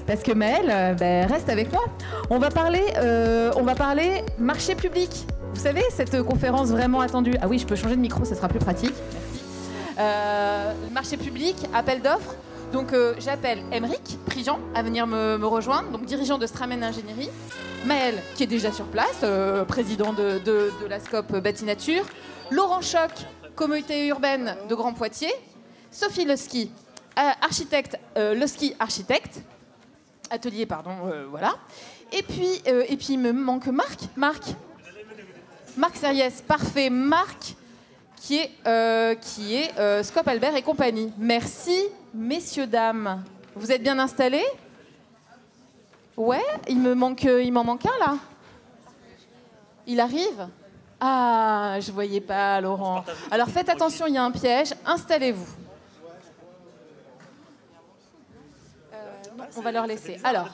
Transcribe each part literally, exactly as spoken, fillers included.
parce que Maëlle, euh, ben, reste avec moi. On va parler, euh, on va parler marché public. Vous savez, cette conférence vraiment attendue. Ah oui, je peux changer de micro, ça sera plus pratique. Merci. Euh, marché public, appel d'offres. Donc euh, j'appelle Aymeric Prigent à venir me, me rejoindre, donc dirigeant de Stramen Ingénierie. Maëlle, qui est déjà sur place, euh, président de, de, de la SCOP Bâti Nature. Laurent Choc, communauté urbaine de Grand Poitiers. Sophie Losky, euh, architecte, euh, Losky architecte. Atelier, pardon, euh, voilà. Et puis, euh, et puis il me manque Marc. Marc. Marc Serriès, parfait. Marc, qui est, euh, qui est euh, Scope Albert et compagnie. Merci, messieurs, dames. Vous êtes bien installés? Ouais, il me manque, il m'en manque un, là. Il arrive? Ah, je voyais pas, Laurent. Alors faites attention, il y a un piège. Installez-vous. Euh, non, on va leur laisser. Alors,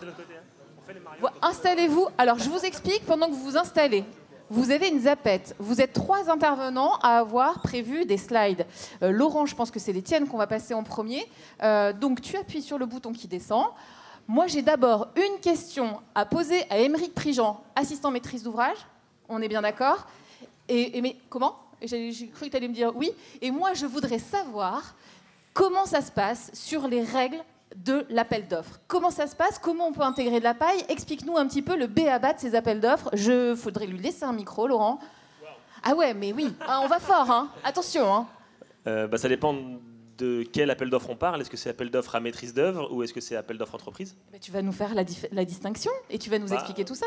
installez-vous. Alors, je vous explique pendant que vous vous installez. Vous avez une zapette. Vous êtes trois intervenants à avoir prévu des slides. Euh, Laurent, je pense que c'est les tiennes qu'on va passer en premier. Euh, donc, tu appuies sur le bouton qui descend. Moi, j'ai d'abord une question à poser à Aymeric Prigent, assistant maîtrise d'ouvrage. On est bien d'accord? et, et mais comment? J'ai, j'ai cru que tu allais me dire oui. Et moi, je voudrais savoir comment ça se passe sur les règles de l'appel d'offres. Comment ça se passe? Comment on peut intégrer de la paille? Explique-nous un petit peu le b a ba de ces appels d'offres. Je faudrait lui laisser un micro, Laurent. Wow. Ah ouais, mais oui. Ah, on va fort, hein. Attention, hein. Euh, bah, ça dépend de quel appel d'offres on parle. Est-ce que c'est appel d'offres à maîtrise d'œuvre ou est-ce que c'est appel d'offres entreprise? Bah, tu vas nous faire la, dif- la distinction et tu vas nous bah, expliquer tout ça.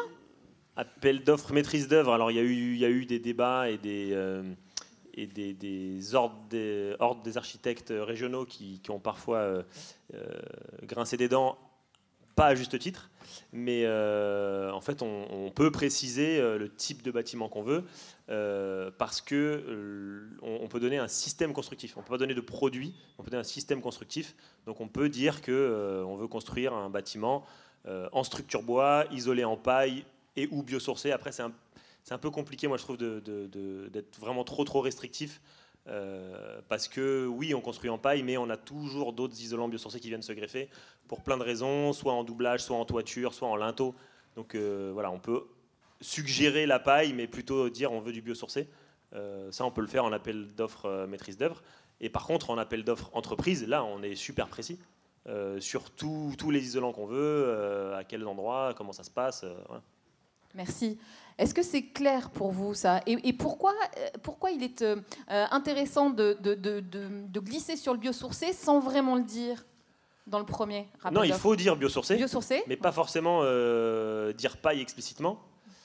Appel d'offres maîtrise d'œuvre. Alors il y a eu, il y a eu des débats et des euh, et des, des, ordres des ordres des architectes régionaux qui, qui ont parfois euh, euh, grincé des dents, pas à juste titre, mais euh, en fait on, on peut préciser euh, le type de bâtiment qu'on veut euh, parce que euh, on, on peut donner un système constructif. On ne peut pas donner de produit, on peut donner un système constructif. Donc on peut dire que euh, on veut construire un bâtiment euh, en structure bois, isolé en paille et ou biosourcé. Après c'est un C'est un peu compliqué, moi, je trouve, de, de, de, d'être vraiment trop, trop restrictif. Euh, parce que, oui, on construit en paille, mais on a toujours d'autres isolants biosourcés qui viennent se greffer pour plein de raisons, soit en doublage, soit en toiture, soit en linteau. Donc, euh, voilà, on peut suggérer la paille, mais plutôt dire on veut du biosourcé. Euh, ça, on peut le faire en appel d'offres euh, maîtrise d'œuvre. Et par contre, en appel d'offres entreprise, là, on est super précis. Euh, sur tout, tous les isolants qu'on veut, euh, à quels endroits, comment ça se passe. Euh, voilà. Merci. Est-ce que c'est clair pour vous, ça? Et, et pourquoi, pourquoi il est euh, intéressant de, de, de, de, de glisser sur le biosourcé sans vraiment le dire dans le premier rappel? Non, il faut dire biosourcé, biosourcé mais pas forcément euh, dire paille explicitement,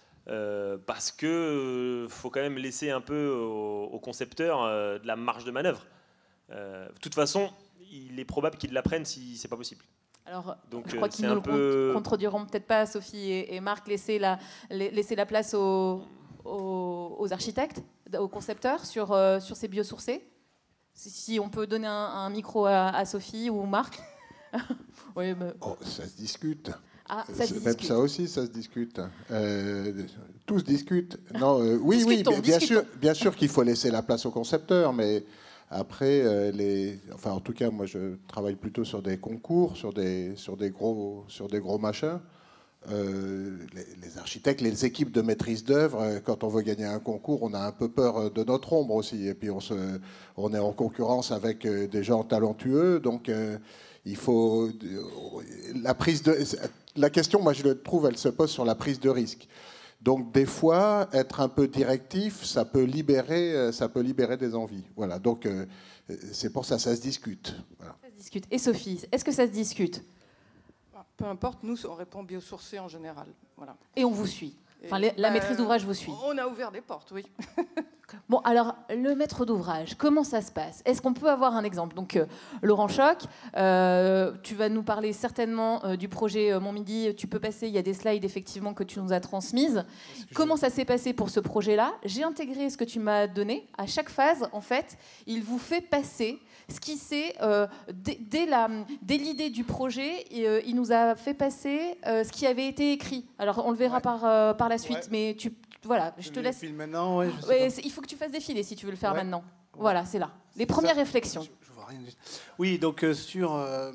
euh, parce qu'il euh, faut quand même laisser un peu au, au concepteur euh, de la marge de manœuvre. Euh, de toute façon, il est probable qu'il l'apprenne si c'est pas possible. Alors, donc, je crois qu'ils ne le peu... contrediront peut-être pas, Sophie et, et Marc, laisser la, laisser la place aux, aux, aux architectes, aux concepteurs sur, euh, sur ces biosourcés. Si, si on peut donner un, un micro à, à Sophie ou Marc. Oui, mais... oh, ça se discute. Ah, ça se Même discute. ça aussi, ça se discute. Euh, tout se discute. Non, euh, oui, discutons, oui, bien discutons. sûr, bien sûr qu'il faut laisser la place aux concepteurs, mais après, euh, les, enfin, en tout cas, moi, je travaille plutôt sur des concours, sur des, sur des gros, sur des gros machins. Euh, les, les architectes, les équipes de maîtrise d'œuvre, quand on veut gagner un concours, on a un peu peur de notre ombre aussi. Et puis, on, se, on est en concurrence avec des gens talentueux, donc euh, il faut la prise de. La question, moi, je le trouve, elle se pose sur la prise de risque. Donc, des fois, être un peu directif, ça peut libérer, ça peut libérer des envies. Voilà. Donc, euh, c'est pour ça, ça se discute. Voilà. Ça se discute. Et Sophie, est-ce que ça se discute? Peu importe, nous, on répond biosourcé en général. Voilà. Et on vous suit. Enfin, Et la bah, maîtrise d'ouvrage vous suit. On a ouvert des portes, oui. Bon, alors, le maître d'ouvrage, comment ça se passe? Est-ce qu'on peut avoir un exemple? Donc, euh, Laurent Choc, euh, tu vas nous parler certainement euh, du projet euh, Montmidi. Tu peux passer, il y a des slides, effectivement, que tu nous as transmises. Comment ça s'est passé pour ce projet-là? J'ai intégré ce que tu m'as donné. À chaque phase, en fait, il vous fait passer ce qui s'est... Euh, dès, dès, la, dès l'idée du projet, et, euh, il nous a fait passer euh, ce qui avait été écrit. Alors, on le verra ouais. par, euh, par la suite, ouais. mais tu... Voilà, je, je te laisse. Maintenant, ouais, je ouais, il faut que tu fasses défiler si tu veux le faire ouais. maintenant. Ouais. Voilà, c'est là. Les premières ça. réflexions. Je, je vois rien. Oui, donc euh, sur euh,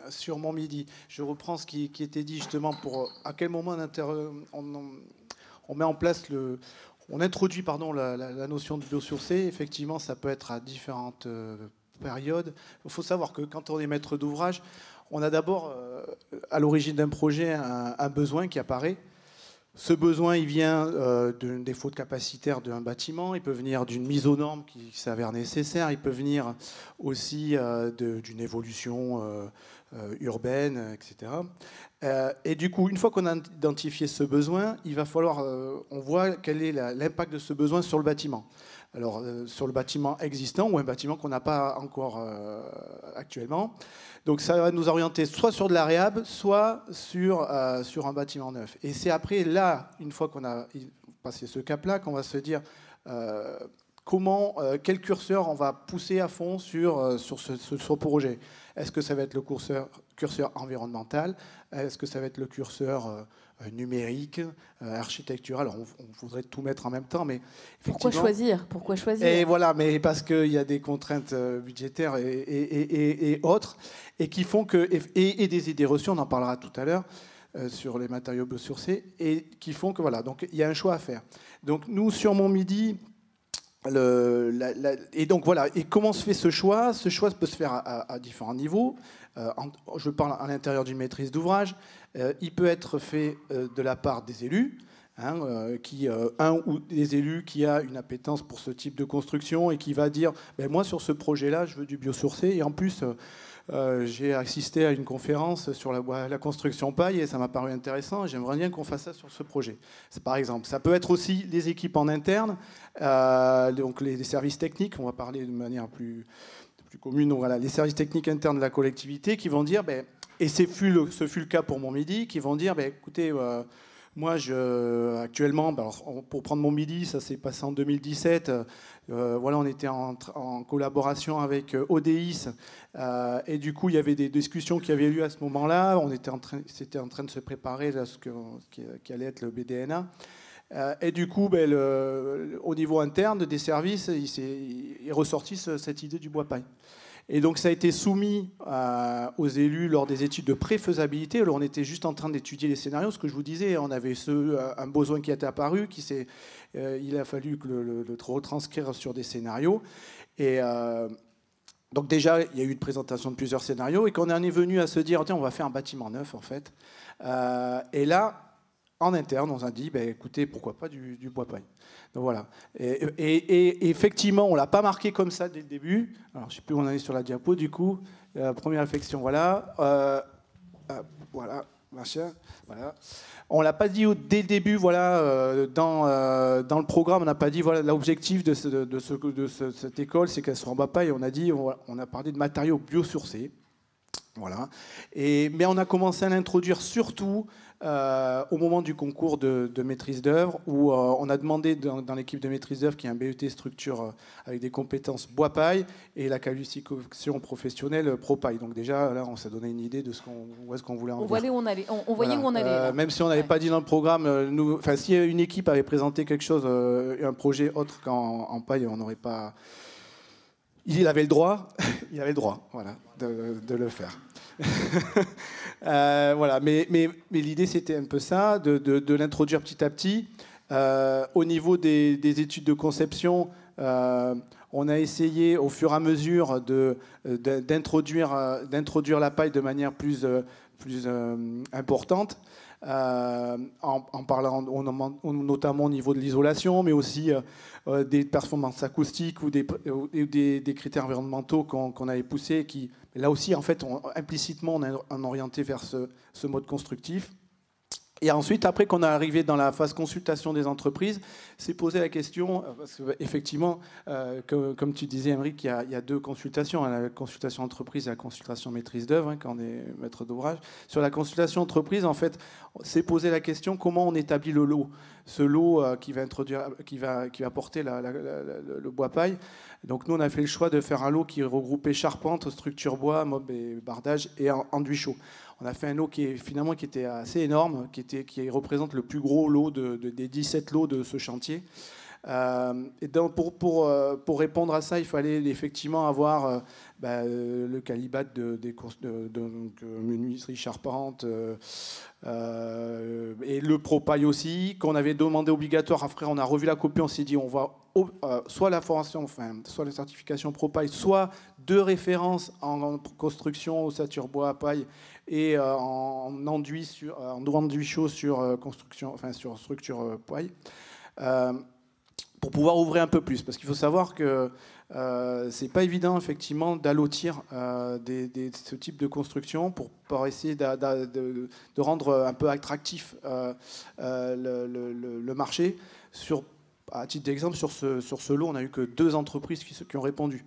sur Montmidi. Je reprends ce qui, qui était dit justement pour à quel moment on, inter, on, on met en place le... On introduit pardon, la, la, la notion de biosourcé. Effectivement, ça peut être à différentes euh, périodes. Il faut savoir que quand on est maître d'ouvrage, on a d'abord, euh, à l'origine d'un projet, un, un besoin qui apparaît. Ce besoin, il vient euh, d'un défaut de capacitaire d'un bâtiment, il peut venir d'une mise aux normes qui s'avère nécessaire, il peut venir aussi euh, de, d'une évolution euh, euh, urbaine, et cetera. Euh, et du coup, une fois qu'on a identifié ce besoin, il va falloir, euh, on voit quel est la, l'impact de ce besoin sur le bâtiment. Alors, euh, sur le bâtiment existant ou un bâtiment qu'on n'a pas encore euh, actuellement. Donc, ça va nous orienter soit sur de la réhab, soit sur, euh, sur un bâtiment neuf. Et c'est après, là, une fois qu'on a passé ce cap-là, qu'on va se dire euh, comment, euh, quel curseur on va pousser à fond sur, euh, sur ce, ce, ce projet. Est-ce que ça va être le curseur, curseur environnemental? Est-ce que ça va être le curseur euh, numérique, euh, architectural? Alors, on, on voudrait tout mettre en même temps, mais pourquoi choisir? Pourquoi choisir? Et voilà, mais parce qu'il y a des contraintes budgétaires et, et, et, et autres, et qui font que et, et des idées reçues, on en parlera tout à l'heure euh, sur les matériaux biosourcés, et qui font que voilà, donc il y a un choix à faire. Donc nous sur Montmidi. Le, la, la, et donc voilà, et comment se fait ce choix? Ce choix peut se faire à, à, à différents niveaux. Euh, en, je parle à l'intérieur d'une maîtrise d'ouvrage. Euh, il peut être fait euh, de la part des élus, hein, euh, qui, euh, un ou des élus qui a une appétence pour ce type de construction et qui va dire ben, moi sur ce projet-là, je veux du biosourcé. Et en plus, euh, euh, j'ai assisté à une conférence sur la, la construction paille et ça m'a paru intéressant. J'aimerais bien qu'on fasse ça sur ce projet. C'est, par exemple, ça peut être aussi les équipes en interne, euh, donc les, les services techniques. On va parler de manière plus plus commune. Donc voilà, les services techniques internes de la collectivité qui vont dire, ben, et c'est fut le, ce fut le cas pour Montmidi, qui vont dire, ben, écoutez, euh, moi, je, actuellement, ben, alors, pour prendre Montmidi, ça s'est passé en deux mille dix-sept. Euh, voilà, on était en, en collaboration avec euh, O D I S, euh, et du coup, il y avait des discussions qui avaient lieu à ce moment-là. On était en train, c'était en train de se préparer à ce que, qui, qui allait être le B D N A. Euh, et du coup, ben, le, au niveau interne des services, il, s'est, il est ressorti ce, cette idée du bois paille. Et donc, ça a été soumis euh, aux élus lors des études de préfaisabilité. Alors, on était juste en train d'étudier les scénarios. Ce que je vous disais, on avait ce, un besoin qui était apparu, qui s'est, euh, il a fallu que le, le, le retranscrire sur des scénarios. Et euh, donc, déjà, il y a eu une présentation de plusieurs scénarios. Et quand on en est venu à se dire, tiens, on va faire un bâtiment neuf, en fait. Euh, et là, en interne, on a dit, ben, écoutez, pourquoi pas du, du bois paille. Donc voilà. Et, et, et effectivement, on ne l'a pas marqué comme ça dès le début. Alors, je ne sais plus où on en est sur la diapo, du coup. Euh, première réflexion, voilà. Euh, euh, voilà, machin. Voilà. On ne l'a pas dit au, dès le début, voilà, euh, dans, euh, dans le programme, on n'a pas dit, voilà, l'objectif de, ce, de, ce, de ce, cette école, c'est qu'elle soit en bois paille. On a dit, on, on a parlé de matériaux biosourcés. Voilà. Et, mais on a commencé à l'introduire surtout euh, au moment du concours de, de maîtrise d'œuvre, où euh, on a demandé dans, dans l'équipe de maîtrise d'œuvre, qui est un B E T structure euh, avec des compétences bois-paille, et la qualification professionnelle pro-paille. Donc déjà, là, on s'est donné une idée de ce qu'on, où est-ce qu'on voulait en on voyait où on allait. On, on voyait voilà. où on allait. Euh, même si on n'avait ouais. pas dit dans le programme, nous, enfin, si une équipe avait présenté quelque chose, euh, un projet autre qu'en en paille, on n'aurait pas... Il avait le droit, il avait le droit, voilà, de, de le faire. euh, voilà, mais, mais, mais l'idée c'était un peu ça, de, de, de l'introduire petit à petit. Euh, au niveau des, des études de conception, euh, on a essayé au fur et à mesure de, de, d'introduire, d'introduire la paille de manière plus, plus euh, importante. Euh, en, en parlant on, notamment au niveau de l'isolation, mais aussi euh, des performances acoustiques ou des, des, des critères environnementaux qu'on, qu'on avait poussés, qui là aussi en fait on, implicitement on a, on a orienté vers ce, ce mode constructif. Et ensuite, après qu'on est arrivé dans la phase consultation des entreprises, c'est posé la question, parce qu'effectivement, euh, comme, comme tu disais, Émeric, il y a, il y a deux consultations, hein, la consultation entreprise et la consultation maîtrise d'œuvre, hein, quand on est maître d'ouvrage. Sur la consultation entreprise, en fait, c'est posé la question comment on établit le lot, ce lot euh, qui va introduire, qui va, qui va porter la, la, la, la, le bois paille. Donc nous, on a fait le choix de faire un lot qui regroupait charpente, structure bois, mob et bardage et enduit chaud. On a fait un lot qui est finalement qui était assez énorme, qui, était, qui représente le plus gros lot de, de, des dix-sept lots de ce chantier. Euh, et donc pour, pour, euh, pour répondre à ça, il fallait effectivement avoir euh, bah, euh, le calibat de, des courses de, de, de menuiserie charpente euh, euh, et le ProPaille aussi, qu'on avait demandé obligatoire. Après, on a revu la copie, on s'est dit on va euh, soit la formation, enfin, soit la certification ProPaille, soit deux références en, en construction, ossature bois, paille et euh, en enduit sur, en enduit chaud sur euh, construction, enfin sur structure euh, paille. Euh, pour pouvoir ouvrir un peu plus, parce qu'il faut savoir que euh, c'est pas évident effectivement d'allotir euh, des, des, ce type de construction pour, pour essayer de, de, de, de rendre un peu attractif euh, euh, le, le, le marché. Sur, à titre d'exemple, sur ce, sur ce lot, on n'a eu que deux entreprises qui, qui ont répondu.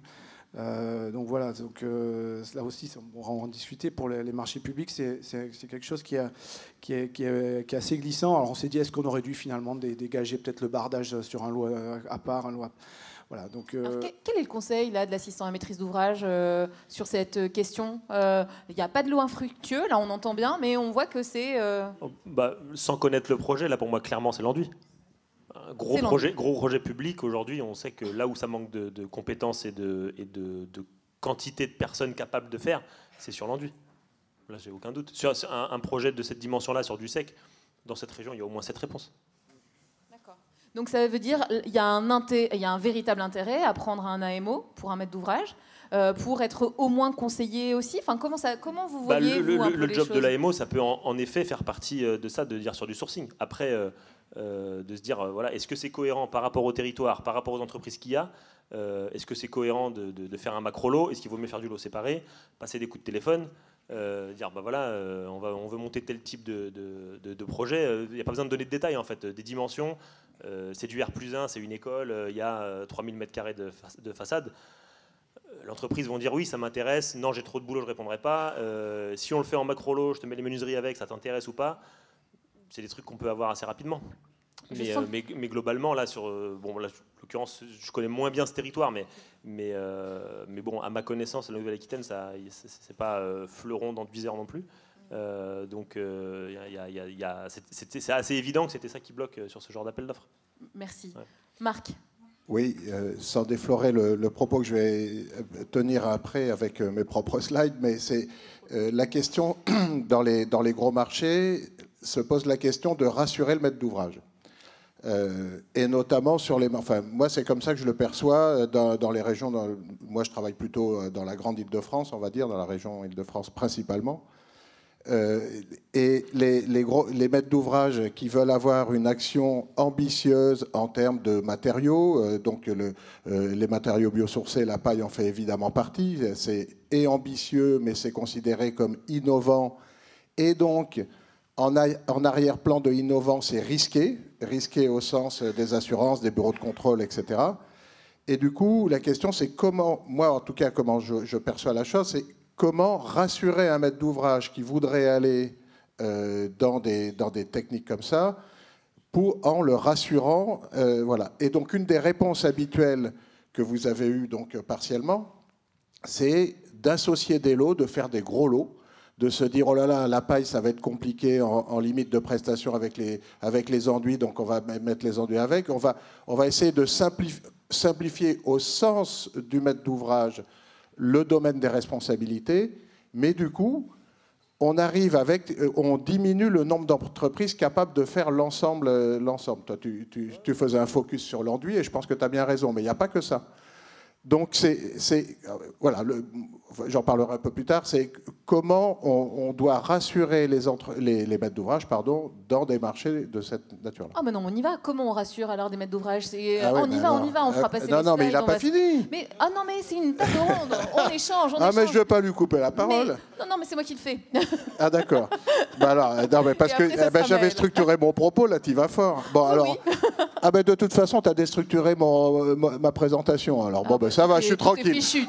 Euh, donc voilà, donc, euh, là aussi, on va en discuter pour les, les marchés publics, c'est quelque chose qui, a, qui, est, qui, est, qui est assez glissant. Alors on s'est dit, est-ce qu'on aurait dû finalement dégager peut-être le bardage sur un lot à part, un lot à... Voilà, donc, euh... Alors, quel est le conseil là, de l'assistant à maîtrise d'ouvrage euh, sur cette question? Il euh, n'y a pas de lot infructueux, là on entend bien, mais on voit que c'est... Euh... Bah, sans connaître le projet, là pour moi clairement c'est l'enduit. Un gros projet, gros projet public, aujourd'hui, on sait que là où ça manque de, de compétences et, de, et de, de quantité de personnes capables de faire, c'est sur l'enduit. Là, j'ai aucun doute. Sur un, un projet de cette dimension-là, sur du sec, dans cette région, il y a au moins sept réponses. D'accord. Donc ça veut dire qu'il y, y a un véritable intérêt à prendre un A M O pour un maître d'ouvrage, euh, pour être au moins conseillé aussi. Enfin, comment, ça, comment vous voyez bah, le, vous, le, un peu le les job choses de l'A M O, ça peut en, en effet faire partie de ça, de dire sur du sourcing. Après... Euh, Euh, de se dire, euh, voilà, est-ce que c'est cohérent par rapport au territoire, par rapport aux entreprises qu'il y a, euh, est-ce que c'est cohérent de, de, de faire un macro lot, est-ce qu'il vaut mieux faire du lot séparé, passer des coups de téléphone, euh, dire, bah voilà, euh, on, va, on veut monter tel type de, de, de, de projet, il n'y a pas besoin de donner de détails en fait, des dimensions, euh, c'est du R plus un, c'est une école, il y a euh, trois mille mètres carrés de, fa de façade. L'entreprise vont dire oui, ça m'intéresse, non, j'ai trop de boulot, je ne répondrai pas, euh, si on le fait en macro lot, je te mets les menuiseries avec, ça t'intéresse ou pas? C'est des trucs qu'on peut avoir assez rapidement. Mais, euh, mais, mais globalement, là, sur, euh, bon, là, en l'occurrence, je connais moins bien ce territoire, mais, mais, euh, mais bon, à ma connaissance, la Nouvelle-Aquitaine, c'est pas euh, fleuron d'enduiseur non plus. Euh, donc, euh, y a, y a, y a, c'est assez évident que c'était ça qui bloque sur ce genre d'appel d'offres. Merci. Ouais. Marc. Oui, euh, sans déflorer le, le propos que je vais tenir après avec euh, mes propres slides, mais c'est euh, la question, dans les, dans les gros marchés, se pose la question de rassurer le maître d'ouvrage. Euh, et notamment sur les... Enfin, moi, c'est comme ça que je le perçois dans, dans les régions... Dans, moi, je travaille plutôt dans la grande Île-de-France, on va dire, dans la région Île-de-France principalement. Euh, et les, les, gros, les maîtres d'ouvrage qui veulent avoir une action ambitieuse en termes de matériaux, euh, donc le, euh, les matériaux biosourcés, la paille en fait évidemment partie, c'est et ambitieux, mais c'est considéré comme innovant, et donc en, en arrière-plan de innovant, c'est risqué, risqué au sens des assurances, des bureaux de contrôle, et cetera. Et du coup, la question c'est comment, moi en tout cas, comment je, je perçois la chose, c'est comment rassurer un maître d'ouvrage qui voudrait aller euh, dans, des, dans des techniques comme ça, pour, en le rassurant. Euh, voilà. Et donc, une des réponses habituelles que vous avez eues donc, partiellement, c'est d'associer des lots, de faire des gros lots, de se dire, oh là là, la paille, ça va être compliqué en, en limite de prestation avec les, avec les enduits, donc on va mettre les enduits avec. On va, on va essayer de simplifier, simplifier au sens du maître d'ouvrage le domaine des responsabilités, mais du coup, on arrive avec, on diminue le nombre d'entreprises capables de faire l'ensemble. l'ensemble. Toi, tu, tu, tu faisais un focus sur l'enduit, et je pense que tu as bien raison, mais il n'y a pas que ça. Donc, c'est, voilà, j'en parlerai un peu plus tard, c'est comment on, on doit rassurer les, entre, les, les maîtres d'ouvrage pardon, dans des marchés de cette nature-là. Ah, mais non, on y va. Comment on rassure alors des maîtres d'ouvrage? ah ouais, On y va, alors, on y va, on fera passer non, les non, mais il n'a pas va... fini. Mais, ah non, mais c'est une table ronde. On échange, on ah, échange. mais je ne vais pas lui couper la parole. Mais, non, non, mais c'est moi qui le fais. Ah, d'accord. bah alors, non, mais parce après, que eh ben, j'avais structuré mon propos, là, tu vas fort. Bon, oui, alors, oui. ah ben, de toute façon, tu as déstructuré mon, ma, ma présentation. Alors, ah, bon, ben, ça va, je suis tranquille. Fichu,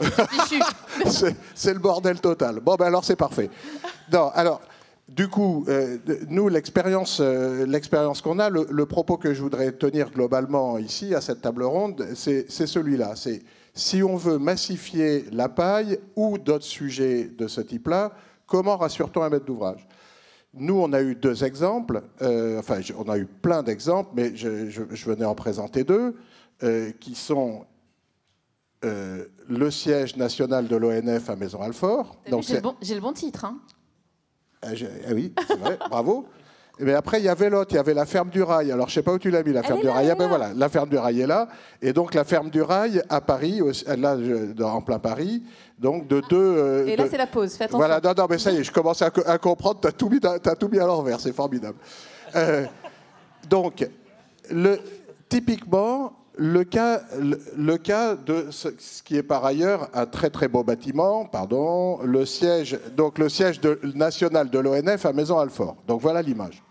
c'est le bordel total. Bon, ben alors c'est parfait. Non, alors, du coup, euh, nous, l'expérience euh, l'expérience qu'on a, le, le propos que je voudrais tenir globalement ici, à cette table ronde, c'est celui-là. C'est si on veut massifier la paille ou d'autres sujets de ce type-là, comment rassure-t-on un maître d'ouvrage? nous, on a eu deux exemples, euh, enfin, on a eu plein d'exemples, mais je, je, je venais en présenter deux, euh, qui sont euh, le siège national de l'O N F à Maisons-Alfort. J'ai le, bon, le bon titre. Hein. Ah, ah oui, c'est vrai, bravo. Mais après, il y avait l'autre, il y avait la ferme du Rail. Alors, je ne sais pas où tu l'as mis, la ferme du Rail. Ah ben voilà, la ferme du Rail est là. Et donc, la ferme du Rail à Paris, là, je, en plein Paris, donc de deux... Euh, et là, de... c'est la pause, fais attention. Voilà, non, non, mais ça y est, je commence à, à comprendre, tu as tout mis, t'as tout mis à l'envers, c'est formidable. Euh, donc, le, typiquement, le cas, le, le cas de ce, ce qui est par ailleurs un très très beau bâtiment, pardon, le siège, donc le siège de, national de l'O N F à Maisons-Alfort. Donc, voilà l'image.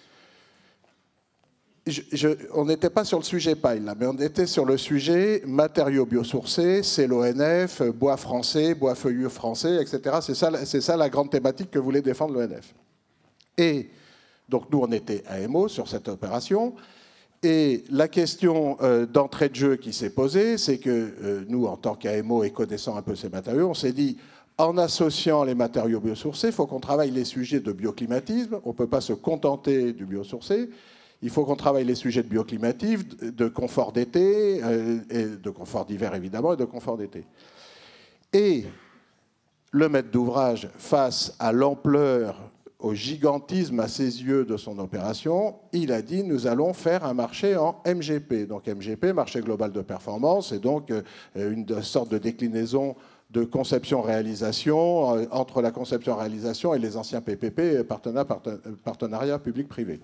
Je, je, on n'était pas sur le sujet paille, là, mais on était sur le sujet matériaux biosourcés, c'est l'O N F, bois français, bois feuillus français, et cetera. C'est ça, c'est ça la grande thématique que voulait défendre l'O N F. Et donc nous, on était A M O sur cette opération. Et la question euh, d'entrée de jeu qui s'est posée, c'est que euh, nous, en tant qu'A M O et connaissant un peu ces matériaux, on s'est dit, en associant les matériaux biosourcés, il faut qu'on travaille les sujets de bioclimatisme. On ne peut pas se contenter du biosourcé. Il faut qu'on travaille les sujets de bioclimatisme, de confort d'été, euh, et de confort d'hiver évidemment, et de confort d'été. Et le maître d'ouvrage, face à l'ampleur, au gigantisme à ses yeux de son opération, il a dit nous allons faire un marché en M G P. Donc M G P, marché global de performance, et donc euh, une sorte de déclinaison de conception-réalisation euh, entre la conception-réalisation et les anciens P P P, partenariat, partenariat public-privé.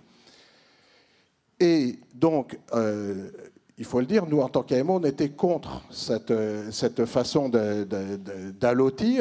Et donc, euh, il faut le dire, nous, en tant qu'A M O, on était contre cette, cette façon d'allotir,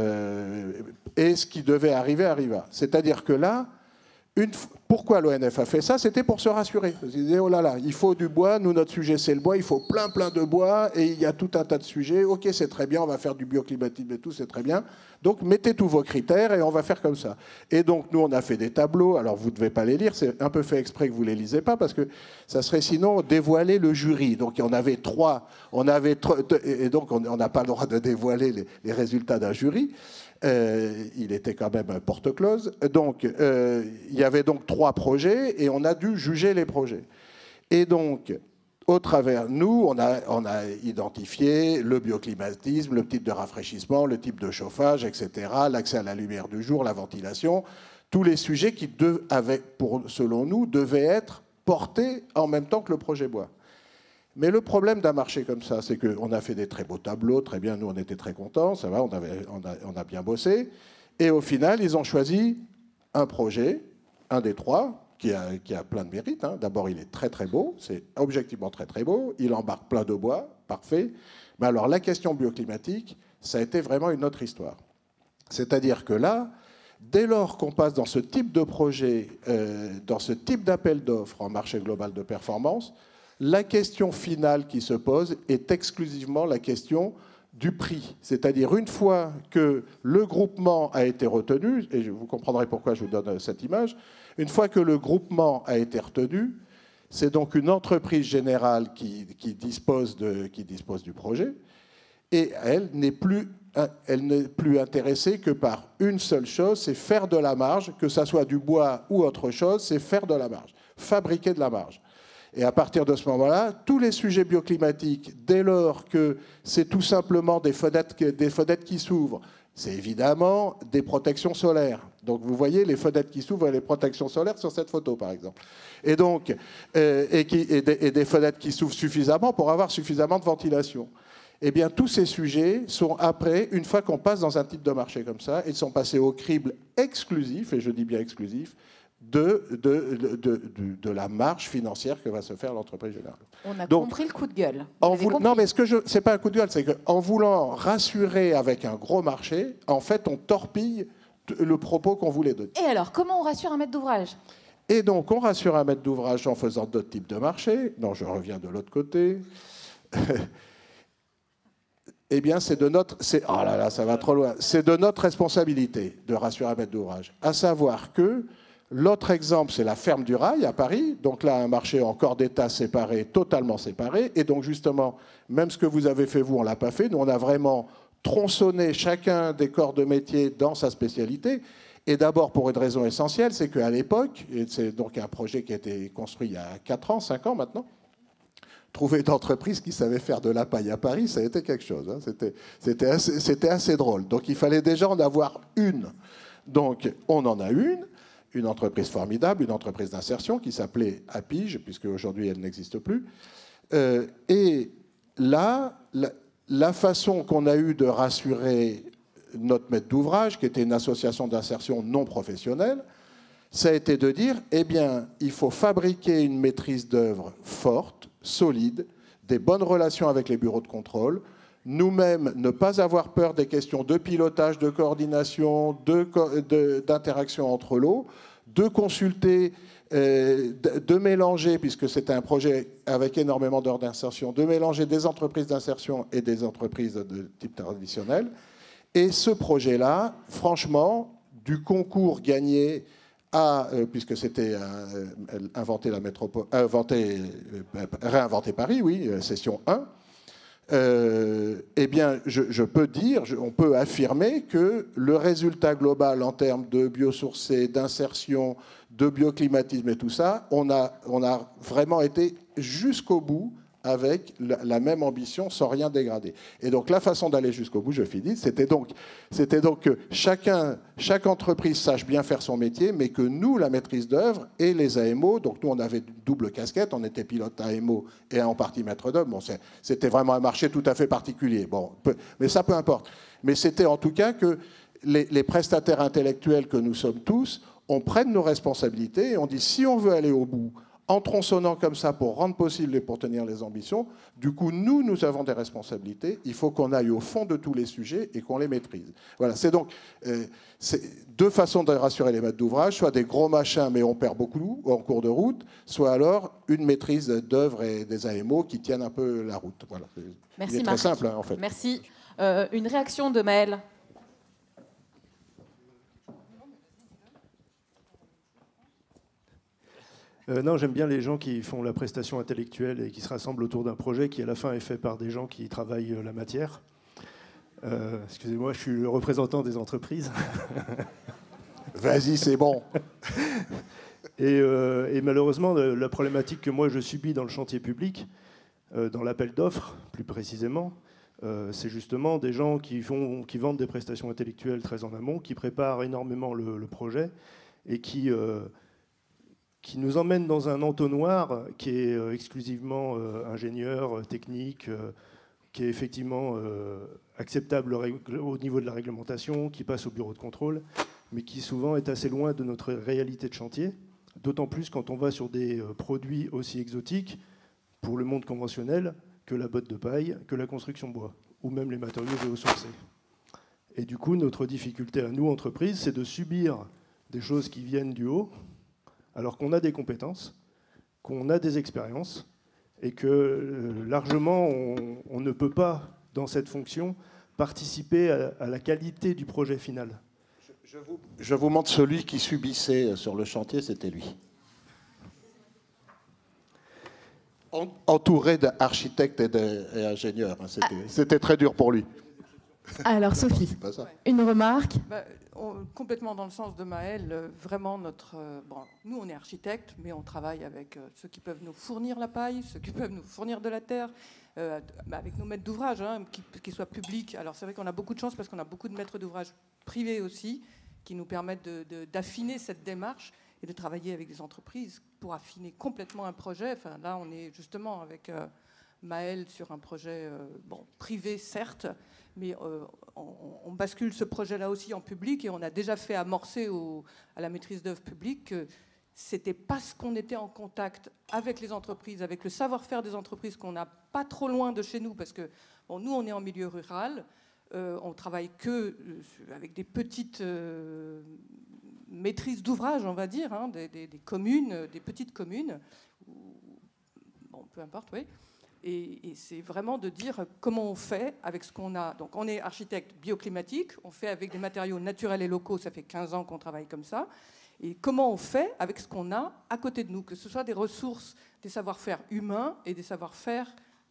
euh, et ce qui devait arriver arriva. C'est-à-dire que là, une, pourquoi l'O N F a fait ça? C'était pour se rassurer. Ils disaient, oh là là, il faut du bois, nous, notre sujet, c'est le bois, il faut plein, plein de bois, et il y a tout un tas de sujets. Ok, c'est très bien, on va faire du bioclimatisme et tout, c'est très bien. Donc, mettez tous vos critères et on va faire comme ça. Et donc, nous, on a fait des tableaux. Alors, vous ne devez pas les lire, c'est un peu fait exprès que vous ne les lisez pas, parce que ça serait sinon dévoiler le jury. Donc, on avait trois, on avait et donc, on n'a pas le droit de dévoiler les, les résultats d'un jury. Euh, il était quand même porte-close. Donc, euh, il y avait donc trois projets et on a dû juger les projets. Et donc, au travers, nous, on a, on a identifié le bioclimatisme, le type de rafraîchissement, le type de chauffage, et cetera, l'accès à la lumière du jour, la ventilation, tous les sujets qui, de, avec, pour, selon nous, devaient être portés en même temps que le projet bois. Mais le problème d'un marché comme ça, c'est qu'on a fait des très beaux tableaux, très bien, nous on était très contents, ça va, on, avait, on, a, on a bien bossé. Et au final, ils ont choisi un projet, un des trois, qui a, qui a plein de mérites. Hein. D'abord, il est très très beau, c'est objectivement très très beau, il embarque plein de bois, parfait. Mais alors la question bioclimatique, ça a été vraiment une autre histoire. C'est-à-dire que là, dès lors qu'on passe dans ce type de projet, euh, dans ce type d'appel d'offres en marché global de performance, la question finale qui se pose est exclusivement la question du prix. C'est-à-dire, une fois que le groupement a été retenu, et vous comprendrez pourquoi je vous donne cette image, une fois que le groupement a été retenu, c'est donc une entreprise générale qui, qui, dispose, de, qui dispose du projet, et elle n'est plus, elle n'est plus intéressée que par une seule chose, c'est faire de la marge, que ça soit du bois ou autre chose, c'est faire de la marge, fabriquer de la marge. Et à partir de ce moment-là, tous les sujets bioclimatiques, dès lors que c'est tout simplement des fenêtres, des fenêtres qui s'ouvrent, c'est évidemment des protections solaires. Donc vous voyez les fenêtres qui s'ouvrent et les protections solaires sur cette photo, par exemple. Et, donc, euh, et, qui, et, des, et des fenêtres qui s'ouvrent suffisamment pour avoir suffisamment de ventilation. Eh bien, tous ces sujets sont après, une fois qu'on passe dans un type de marché comme ça, ils sont passés au crible exclusif, et je dis bien exclusif, De, de, de, de, de la marge financière que va se faire l'entreprise générale. On a Donc, compris le coup de gueule. En voulant, non, mais ce que je, c'est pas un coup de gueule, c'est qu'en voulant rassurer avec un gros marché, en fait, on torpille le propos qu'on voulait donner. Et alors, comment on rassure un maître d'ouvrage? Et donc, on rassure un maître d'ouvrage en faisant d'autres types de marchés. Non, je reviens de l'autre côté. Eh bien, c'est de notre, c'est, oh là là, ça va trop loin. C'est de notre responsabilité de rassurer un maître d'ouvrage. À savoir que l'autre exemple, c'est la ferme du Rail à Paris. Donc là, un marché en corps d'État séparé, totalement séparé. Et donc justement, même ce que vous avez fait, vous, on ne l'a pas fait. Nous, on a vraiment tronçonné chacun des corps de métier dans sa spécialité. Et d'abord pour une raison essentielle, c'est qu'à l'époque, et c'est donc un projet qui a été construit il y a quatre ans, cinq ans maintenant, trouver une entreprise qui savait faire de la paille à Paris, ça a été quelque chose. Hein. C'était, c'était, assez, c'était assez drôle. Donc il fallait déjà en avoir une. Donc on en a une, une entreprise formidable, une entreprise d'insertion qui s'appelait Apige, puisque aujourd'hui elle n'existe plus. Euh, et là, la, la façon qu'on a eue de rassurer notre maître d'ouvrage, qui était une association d'insertion non professionnelle, ça a été de dire, eh bien, il faut fabriquer une maîtrise d'œuvre forte, solide, des bonnes relations avec les bureaux de contrôle, nous-mêmes ne pas avoir peur des questions de pilotage, de coordination, de, de, d'interaction entre lots, de consulter, euh, de, de mélanger, puisque c'était un projet avec énormément d'heures d'insertion, de mélanger des entreprises d'insertion et des entreprises de type traditionnel. Et ce projet-là, franchement, du concours gagné à, euh, puisque c'était euh, inventer la métropole, inventer, euh, réinventer Paris, oui, session un, euh, eh bien, je, je peux dire, je, on peut affirmer que le résultat global en termes de biosourcés, d'insertion, de bioclimatisme et tout ça, on a, on a vraiment été jusqu'au bout avec la même ambition sans rien dégrader. Et donc la façon d'aller jusqu'au bout, je finis, c'était donc, c'était donc que chacun, chaque entreprise sache bien faire son métier, mais que nous, la maîtrise d'œuvre et les A M O, donc nous on avait une double casquette, on était pilote A M O et en partie maître d'œuvre, bon, c'était vraiment un marché tout à fait particulier, bon, peu, mais ça peu importe. Mais c'était en tout cas que les, les prestataires intellectuels que nous sommes tous, on prenne nos responsabilités et on dit si on veut aller au bout, en tronçonnant comme ça pour rendre possible et pour tenir les ambitions, du coup, nous, nous avons des responsabilités. Il faut qu'on aille au fond de tous les sujets et qu'on les maîtrise. Voilà, c'est donc euh, c'est deux façons de rassurer les maîtres d'ouvrage, soit des gros machins, mais on perd beaucoup en cours de route, soit alors une maîtrise d'œuvre et des A M O qui tiennent un peu la route. Voilà. Merci, Il est Marc. très simple, hein, en fait. Merci. Euh, une réaction de Maëlle. Euh, non, j'aime bien les gens qui font la prestation intellectuelle et qui se rassemblent autour d'un projet qui, à la fin, est fait par des gens qui travaillent la matière. Euh, excusez-moi, je suis le représentant des entreprises. Vas-y, c'est bon. et, euh, et malheureusement, la problématique que moi je subis dans le chantier public, euh, dans l'appel d'offres, plus précisément, euh, c'est justement des gens qui, font, qui vendent des prestations intellectuelles très en amont, qui préparent énormément le, le projet et qui... Euh, qui nous emmène dans un entonnoir qui est euh, exclusivement euh, ingénieur, euh, technique, euh, qui est effectivement euh, acceptable au niveau de la réglementation, qui passe au bureau de contrôle, mais qui souvent est assez loin de notre réalité de chantier, d'autant plus quand on va sur des euh, produits aussi exotiques pour le monde conventionnel que la botte de paille, que la construction bois, ou même les matériaux géosourcés. Et du coup, notre difficulté à nous, entreprises, c'est de subir des choses qui viennent du haut, alors qu'on a des compétences, qu'on a des expériences, et que euh, largement, on, on ne peut pas, dans cette fonction, participer à, à la qualité du projet final. Je, je, vous, je vous montre celui qui subissait sur le chantier, c'était lui. Entouré d'architectes et d'ingénieurs. Hein, c'était, ah. c'était très dur pour lui. Alors, Sophie, une remarque. Bah, on, complètement dans le sens de Maëlle, euh, vraiment notre... Euh, bon, nous, on est architectes, mais on travaille avec euh, ceux qui peuvent nous fournir la paille, ceux qui peuvent nous fournir de la terre, euh, bah, avec nos maîtres d'ouvrage, hein, qui, qui soient publics. Alors, c'est vrai qu'on a beaucoup de chance parce qu'on a beaucoup de maîtres d'ouvrage privés aussi, qui nous permettent de, de, d'affiner cette démarche et de travailler avec des entreprises pour affiner complètement un projet. Enfin, là, on est justement avec euh, Maëlle sur un projet euh, bon, privé, certes, mais euh, on, on bascule ce projet-là aussi en public et on a déjà fait amorcer au, à la maîtrise d'œuvre publique que c'était parce qu'on était en contact avec les entreprises, avec le savoir-faire des entreprises qu'on n'a pas trop loin de chez nous, parce que bon, nous, on est en milieu rural, euh, on travaille que euh, avec des petites euh, maîtrises d'ouvrage, on va dire, hein, des, des, des communes, des petites communes, ou, bon, peu importe, oui. Et, et c'est vraiment de dire comment on fait avec ce qu'on a. Donc on est architecte bioclimatique, on fait avec des matériaux naturels et locaux, ça fait quinze ans qu'on travaille comme ça. Et comment on fait avec ce qu'on a à côté de nous, que ce soit des ressources, des savoir-faire humains et des savoir-faire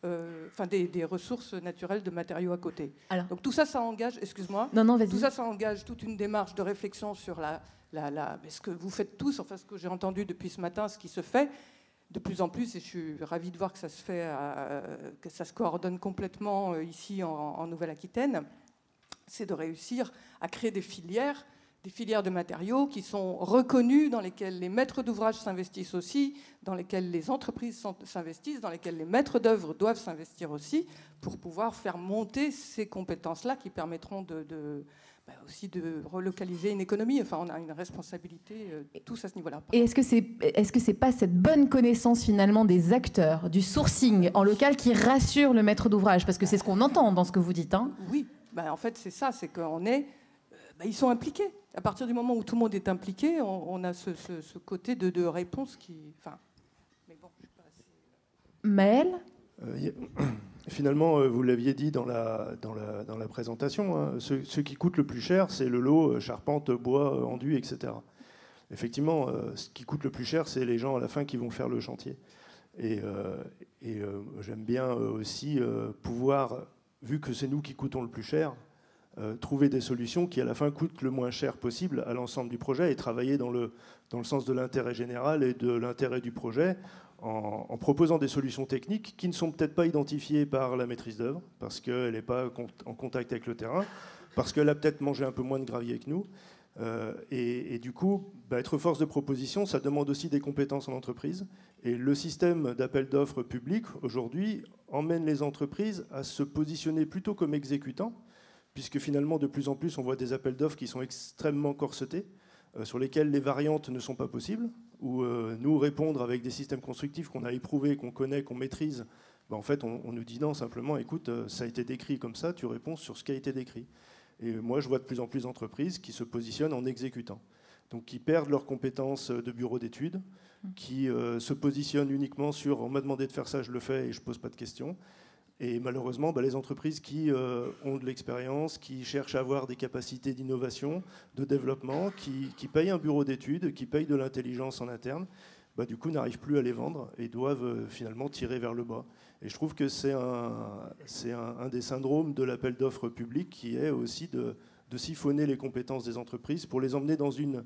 euh, enfin des, des ressources naturelles de matériaux à côté. Alors. Donc tout ça, ça engage, excuse-moi, Non, non, vas-y. tout ça, ça engage toute une démarche de réflexion sur la, la, la, ce que vous faites tous, enfin ce que j'ai entendu depuis ce matin, ce qui se fait de plus en plus, et je suis ravie de voir que ça se fait, euh, que ça se coordonne complètement euh, ici en, en Nouvelle-Aquitaine, c'est de réussir à créer des filières, des filières de matériaux qui sont reconnues, dans lesquelles les maîtres d'ouvrage s'investissent aussi, dans lesquelles les entreprises s'investissent, dans lesquelles les maîtres d'œuvre doivent s'investir aussi, pour pouvoir faire monter ces compétences-là qui permettront de, de, bah aussi de relocaliser une économie. Enfin, on a une responsabilité euh, tous à ce niveau-là. Et est-ce que c'est est-ce que c'est pas cette bonne connaissance finalement des acteurs, du sourcing en local qui rassure le maître d'ouvrage? Parce que c'est ce qu'on entend dans ce que vous dites. Hein. Oui, bah, en fait, c'est ça, c'est qu'on est... Bah, ils sont impliqués. À partir du moment où tout le monde est impliqué, on, on a ce, ce, ce côté de, de réponse qui... Enfin, mais bon, je suis pas assez... Maël euh, y a... Finalement, euh, vous l'aviez dit dans la, dans la, dans la présentation, hein, ce, ce qui coûte le plus cher, c'est le lot euh, charpente, bois, euh, enduit, et cetera. Effectivement, euh, ce qui coûte le plus cher, c'est les gens à la fin qui vont faire le chantier. Et, euh, et euh, j'aime bien euh, aussi euh, pouvoir, vu que c'est nous qui coûtons le plus cher, Euh, trouver des solutions qui à la fin coûtent le moins cher possible à l'ensemble du projet et travailler dans le, dans le sens de l'intérêt général et de l'intérêt du projet en, en proposant des solutions techniques qui ne sont peut-être pas identifiées par la maîtrise d'œuvre parce qu'elle n'est pas en contact avec le terrain, parce qu'elle a peut-être mangé un peu moins de gravier que nous. Euh, et, et du coup, bah, être force de proposition, ça demande aussi des compétences en entreprise. Et le système d'appel d'offres public, aujourd'hui, emmène les entreprises à se positionner plutôt comme exécutants, puisque finalement, de plus en plus, on voit des appels d'offres qui sont extrêmement corsetés, euh, sur lesquels les variantes ne sont pas possibles, où euh, nous, répondre avec des systèmes constructifs qu'on a éprouvés, qu'on connaît, qu'on maîtrise, ben, en fait, on, on nous dit non, simplement, écoute, euh, ça a été décrit comme ça, tu réponds sur ce qui a été décrit. Et moi, je vois de plus en plus d'entreprises qui se positionnent en exécutant, donc qui perdent leurs compétences de bureau d'études, qui euh, se positionnent uniquement sur « on m'a demandé de faire ça, je le fais et je ne pose pas de questions ». Et malheureusement, bah, les entreprises qui euh, ont de l'expérience, qui cherchent à avoir des capacités d'innovation, de développement, qui, qui payent un bureau d'études, qui payent de l'intelligence en interne, bah, du coup n'arrivent plus à les vendre et doivent euh, finalement tirer vers le bas. Et je trouve que c'est un, c'est un, un des syndromes de l'appel d'offres public qui est aussi de, de siphonner les compétences des entreprises pour les emmener dans une...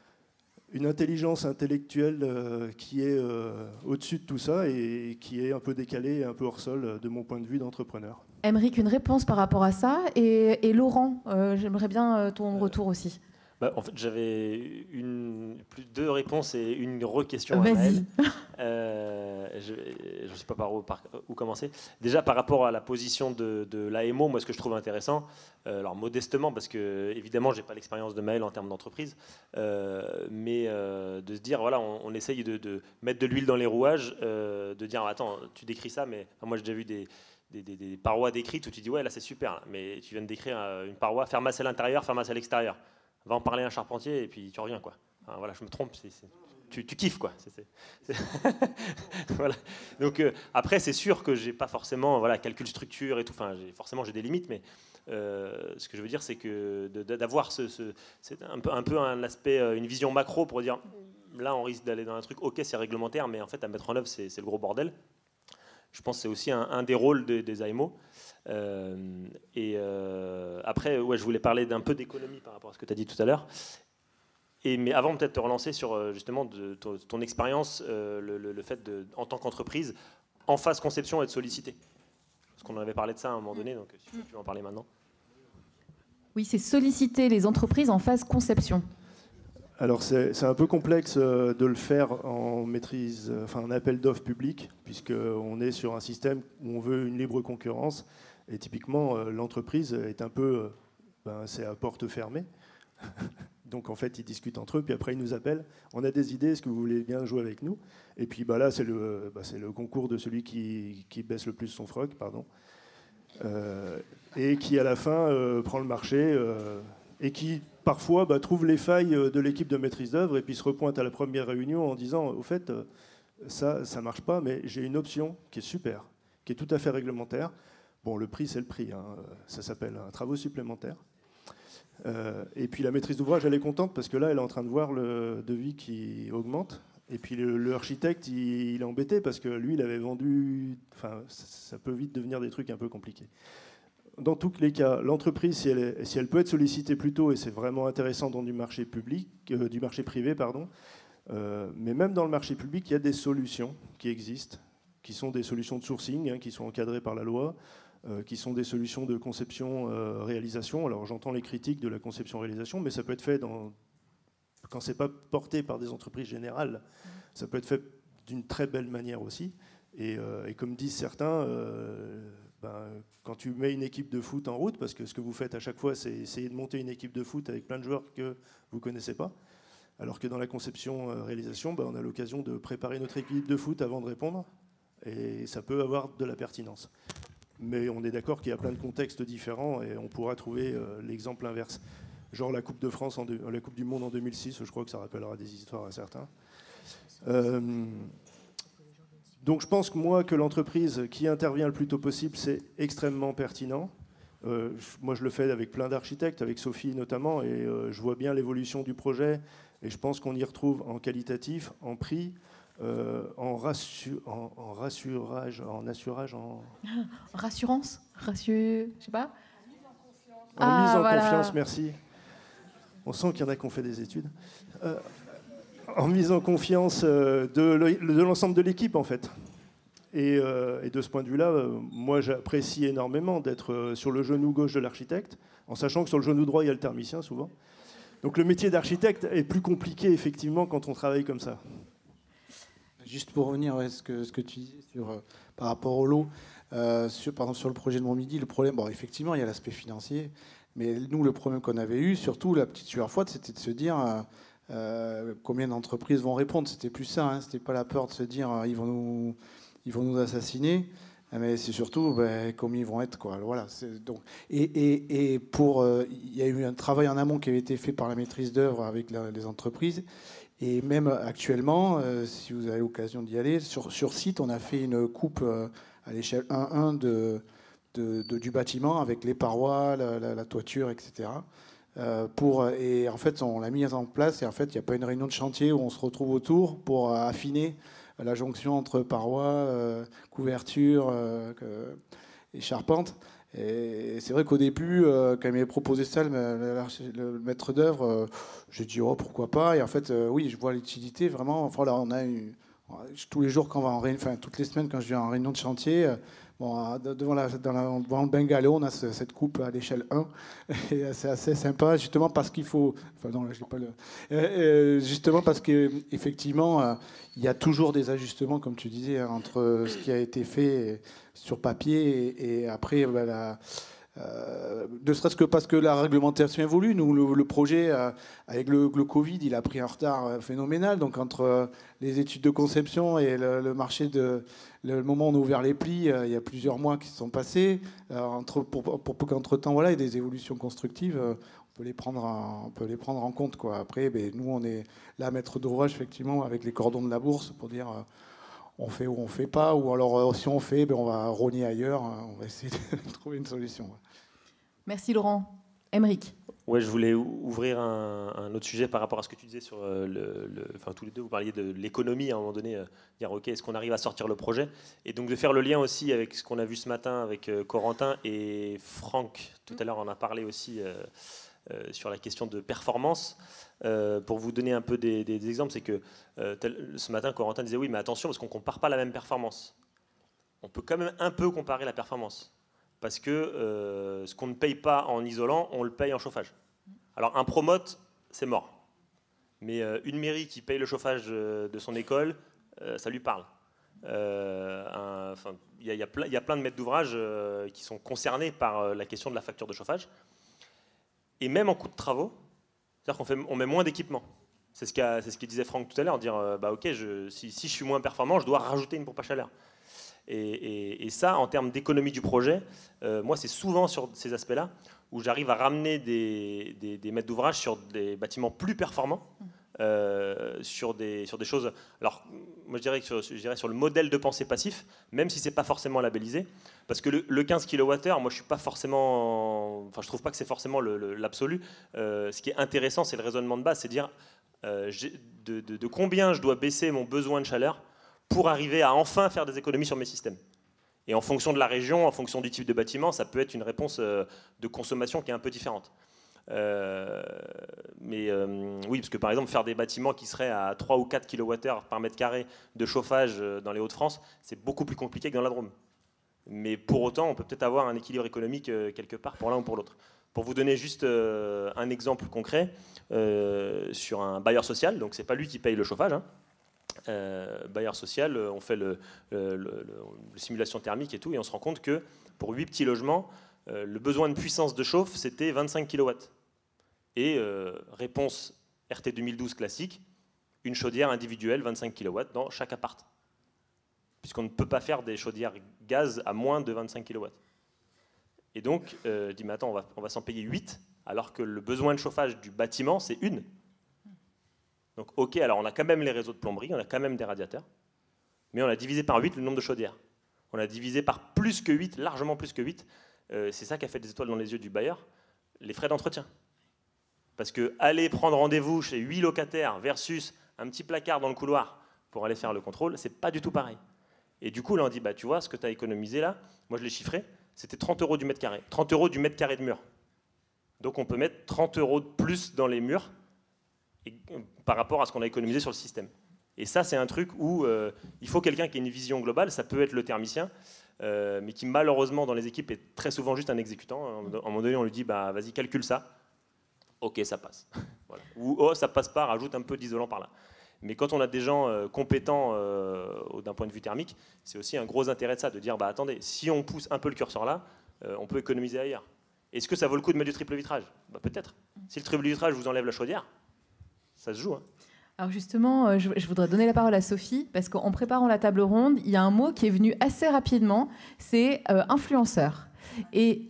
une intelligence intellectuelle euh, qui est euh, au-dessus de tout ça et qui est un peu décalée et un peu hors sol de mon point de vue d'entrepreneur. Aymeric, une réponse par rapport à ça. Et, et Laurent, euh, j'aimerais bien euh, ton retour aussi. Bah, en fait, j'avais une, plus deux réponses et une re-question. Vas-y. Euh, je ne sais pas par où, par où commencer. Déjà, par rapport à la position de, de l'A M O, moi, ce que je trouve intéressant, euh, alors modestement, parce que évidemment, je n'ai pas l'expérience de Maël en termes d'entreprise, euh, mais euh, de se dire, voilà, on, on essaye de, de mettre de l'huile dans les rouages, euh, de dire, attends, tu décris ça, mais enfin, moi, j'ai déjà vu des... Des, des, des parois décrites où tu dis, ouais, là, c'est super, là, mais tu viens de décrire une paroi, faire masse à l'intérieur, faire masse à l'extérieur. Va en parler à un charpentier et puis tu reviens, quoi. Enfin, voilà, je me trompe, c'est, c'est, tu, tu kiffes, quoi. C'est, c'est, c'est voilà. Donc euh, après, c'est sûr que j'ai pas forcément, voilà, calcul structure et tout. Enfin, j'ai, forcément, j'ai des limites, mais euh, ce que je veux dire, c'est que de, de, d'avoir ce, ce, c'est un peu, un peu un aspect, une vision macro pour dire, là, on risque d'aller dans un truc. Ok, c'est réglementaire, mais en fait, à mettre en œuvre, c'est, c'est le gros bordel. Je pense que c'est aussi un, un des rôles de, des A M O. Euh, et euh, après, ouais, je voulais parler d'un peu d'économie par rapport à ce que tu as dit tout à l'heure. Et, mais avant, peut-être te relancer sur justement de, ton, ton expérience, euh, le, le, le fait de, en tant qu'entreprise, en phase conception, être sollicité. Parce qu'on en avait parlé de ça à un moment donné, donc si tu veux en parler maintenant. Oui, c'est solliciter les entreprises en phase conception. Alors c'est, c'est un peu complexe de le faire en maîtrise, enfin en appel d'offres public, puisqu'on est sur un système où on veut une libre concurrence. Et typiquement, l'entreprise est un peu, ben, c'est à porte fermée. Donc en fait, ils discutent entre eux, puis après ils nous appellent. On a des idées, est-ce que vous voulez bien jouer avec nous? Et puis bah, là, c'est le, bah, c'est le concours de celui qui, qui baisse le plus son froc, pardon, euh, et qui à la fin euh, prend le marché euh, et qui parfois bah, trouve les failles de l'équipe de maîtrise d'œuvre et puis se repointe à la première réunion en disant au fait, ça, ça marche pas, mais j'ai une option qui est super, qui est tout à fait réglementaire. Bon, le prix, c'est le prix, hein. Ça s'appelle un travaux supplémentaires. Euh, et puis la maîtrise d'ouvrage, elle est contente parce que là, elle est en train de voir le devis qui augmente. Et puis le, le architecte, il, il est embêté parce que lui, il avait vendu... Enfin, ça peut vite devenir des trucs un peu compliqués. Dans tous les cas, l'entreprise, si elle, est, si elle peut être sollicitée plus tôt, et c'est vraiment intéressant dans du marché public, euh, du marché privé, pardon, euh, mais même dans le marché public, il y a des solutions qui existent, qui sont des solutions de sourcing, hein, qui sont encadrées par la loi, euh, qui sont des solutions de conception-réalisation. Euh, Alors j'entends les critiques de la conception-réalisation, mais ça peut être fait dans, quand c'est pas porté par des entreprises générales, ça peut être fait d'une très belle manière aussi. Et, euh, et comme disent certains, euh, ben, quand tu mets une équipe de foot en route, parce que ce que vous faites à chaque fois, c'est essayer de monter une équipe de foot avec plein de joueurs que vous ne connaissez pas, alors que dans la conception-réalisation, ben, on a l'occasion de préparer notre équipe de foot avant de répondre, et ça peut avoir de la pertinence. Mais on est d'accord qu'il y a plein de contextes différents, et on pourra trouver euh, l'exemple inverse. Genre la Coupe de France, en de, la Coupe du Monde en deux mille six, je crois que ça rappellera des histoires à certains. Euh, Donc je pense que moi, que l'entreprise qui intervient le plus tôt possible, c'est extrêmement pertinent. Euh, moi, je le fais avec plein d'architectes, avec Sophie notamment, et euh, je vois bien l'évolution du projet. Et je pense qu'on y retrouve en qualitatif, en prix, euh, en, rassu en, en rassurage, en assurage, en... Rassurance, rassure, je sais pas. En Ah, mise en voilà. confiance, merci. On sent qu'il y en a qui ont fait des études. Euh, en mise en confiance euh, de l'ensemble de l'équipe, en fait. Et, euh, et de ce point de vue-là, euh, moi, j'apprécie énormément d'être euh, sur le genou gauche de l'architecte, en sachant que sur le genou droit, il y a le thermicien, souvent. Donc le métier d'architecte est plus compliqué, effectivement, quand on travaille comme ça. Juste pour revenir à ce que, ce que tu disais sur, euh, par rapport au lot, euh, sur, pardon, sur le projet de Montmidi, le problème, bon, effectivement, il y a l'aspect financier, mais nous, le problème qu'on avait eu, surtout la petite sueur froide, c'était de se dire euh, euh, combien d'entreprises vont répondre. C'était plus ça, hein, c'était pas la peur de se dire euh, ils vont nous, ils vont nous assassiner, mais c'est surtout ben, combien ils vont être, quoi. Voilà. Donc, et, et, et pour, euh, il y a eu un travail en amont qui avait été fait par la maîtrise d'œuvre avec la, les entreprises. Et même actuellement, euh, si vous avez l'occasion d'y aller, sur, sur site, on a fait une coupe euh, à l'échelle un un de, de, de, du bâtiment avec les parois, la, la, la toiture, et cetera. Euh, pour, et en fait, on l'a mis en place. Et en fait, il n'y a pas une réunion de chantier où on se retrouve autour pour affiner la jonction entre parois, euh, couverture euh, et charpente. Et c'est vrai qu'au début, euh, quand il m'avait proposé ça, le, le, le maître d'œuvre, euh, j'ai dit oh pourquoi pas. Et en fait, euh, oui, je vois l'utilité vraiment. Enfin, là, on a eu tous les jours quand on va en réunion, enfin toutes les semaines quand je viens en réunion de chantier, euh, bon, devant, la, dans la, devant le bungalow, on a ce, cette coupe à l'échelle un. Et c'est assez sympa, justement parce qu'il faut. Enfin non, là, je n'ai pas le. Euh, justement parce qu'effectivement, euh, il y a toujours des ajustements, comme tu disais, hein, entre ce qui a été fait sur papier et, et après, ben, la, euh, ne serait-ce que parce que la réglementation évolue. Nous, le, le projet, euh, avec le, le Covid, il a pris un retard phénoménal. Donc, entre euh, les études de conception et le, le marché de. Le moment où on a ouvert les plis, euh, il y a plusieurs mois qui se sont passés. Euh, entre, pour, pour, pour qu'entre-temps, voilà, il y ait des évolutions constructives. Euh, on peut les prendre en, on peut les prendre en compte, quoi. Après, ben, nous, on est là, maître d'ouvrage, effectivement, avec les cordons de la bourse, pour dire euh, on fait ou on fait pas. Ou alors, euh, si on fait, ben, on va rogner ailleurs. Hein, on va essayer de trouver une solution. Ouais. Merci, Laurent. Aymeric. Ouais, je voulais ouvrir un, un autre sujet par rapport à ce que tu disais sur le, le, enfin tous les deux, vous parliez de l'économie à un moment donné, euh, dire ok, est-ce qu'on arrive à sortir le projet, et donc de faire le lien aussi avec ce qu'on a vu ce matin avec euh, Corentin et Franck. Tout à l'heure, on a parlé aussi euh, euh, sur la question de performance. Euh, pour vous donner un peu des, des, des exemples, c'est que euh, tel, ce matin, Corentin disait oui, mais attention parce qu'on compare pas la même performance. On peut quand même un peu comparer la performance. Parce que euh, ce qu'on ne paye pas en isolant, on le paye en chauffage. Alors un promote, c'est mort. Mais euh, une mairie qui paye le chauffage de, de son école, euh, ça lui parle. Euh, il y, y, y a plein de maîtres d'ouvrage euh, qui sont concernés par euh, la question de la facture de chauffage. Et même en coût de travaux, c'est-à-dire qu'on fait, on met moins d'équipement. C'est ce qu'a, c'est ce que disait Franck tout à l'heure, dire euh, bah, ok, je, si, si je suis moins performant, je dois rajouter une pompe à chaleur. Et, et, et ça, en termes d'économie du projet, euh, moi, c'est souvent sur ces aspects-là où j'arrive à ramener des, des, des maîtres d'ouvrage sur des bâtiments plus performants, euh, sur, des, sur des choses. Alors, moi, je dirais, que sur, je dirais sur le modèle de pensée passif, même si c'est pas forcément labellisé, parce que le, le quinze kilowattheures, moi, je suis pas forcément. Enfin, je trouve pas que c'est forcément le, le, l'absolu. Euh, ce qui est intéressant, c'est le raisonnement de base, c'est dire. euh, de, de, de combien je dois baisser mon besoin de chaleur pour arriver à enfin faire des économies sur mes systèmes. Et en fonction de la région, en fonction du type de bâtiment, ça peut être une réponse euh, de consommation qui est un peu différente. Euh, mais euh, oui, parce que par exemple, faire des bâtiments qui seraient à trois ou quatre kilowattheures par mètre carré de chauffage dans les Hauts-de-France, c'est beaucoup plus compliqué que dans la Drôme. Mais pour autant, on peut peut-être avoir un équilibre économique euh, quelque part pour l'un ou pour l'autre. Pour vous donner juste euh, un exemple concret, euh, sur un bailleur social, donc c'est pas lui qui paye le chauffage, hein. Euh, bailleur social, on fait le, le, le, le simulation thermique et tout, et on se rend compte que pour huit petits logements, euh, le besoin de puissance de chauffe, c'était vingt-cinq kilowatts. Et euh, réponse R T deux mille douze classique, une chaudière individuelle, vingt-cinq kilowatts dans chaque appart. Puisqu'on ne peut pas faire des chaudières gaz à moins de vingt-cinq kilowatts. Et donc, euh, je dis, mais attends, on va, on va s'en payer huit, alors que le besoin de chauffage du bâtiment, c'est une. Donc, ok, alors on a quand même les réseaux de plomberie, on a quand même des radiateurs, mais on a divisé par huit le nombre de chaudières. On a divisé par plus que huit, largement plus que huit. Euh, c'est ça qui a fait des étoiles dans les yeux du bailleur, les frais d'entretien. Parce que aller prendre rendez-vous chez huit locataires versus un petit placard dans le couloir pour aller faire le contrôle, c'est pas du tout pareil. Et du coup, là, on dit, bah, tu vois, ce que tu as économisé là, moi je l'ai chiffré, c'était trente euros du mètre carré. trente euros du mètre carré de mur. Donc on peut mettre trente euros de plus dans les murs et, par rapport à ce qu'on a économisé sur le système. Et ça, c'est un truc où euh, il faut quelqu'un qui ait une vision globale, ça peut être le thermicien, euh, mais qui malheureusement dans les équipes est très souvent juste un exécutant. À un moment donné, on lui dit, bah, vas-y, calcule ça. Ok, ça passe. Voilà. Ou oh, ça passe pas, rajoute un peu d'isolant par là. Mais quand on a des gens euh, compétents euh, d'un point de vue thermique, c'est aussi un gros intérêt de ça, de dire, bah, attendez, si on pousse un peu le curseur là, euh, on peut économiser ailleurs. Est-ce que ça vaut le coup de mettre du triple vitrage? Bah, peut-être. Si le triple vitrage vous enlève la chaudière, ça se joue. Hein. Alors justement, je, je voudrais donner la parole à Sophie, parce qu'en préparant la table ronde, il y a un mot qui est venu assez rapidement, c'est euh, influenceur. Et,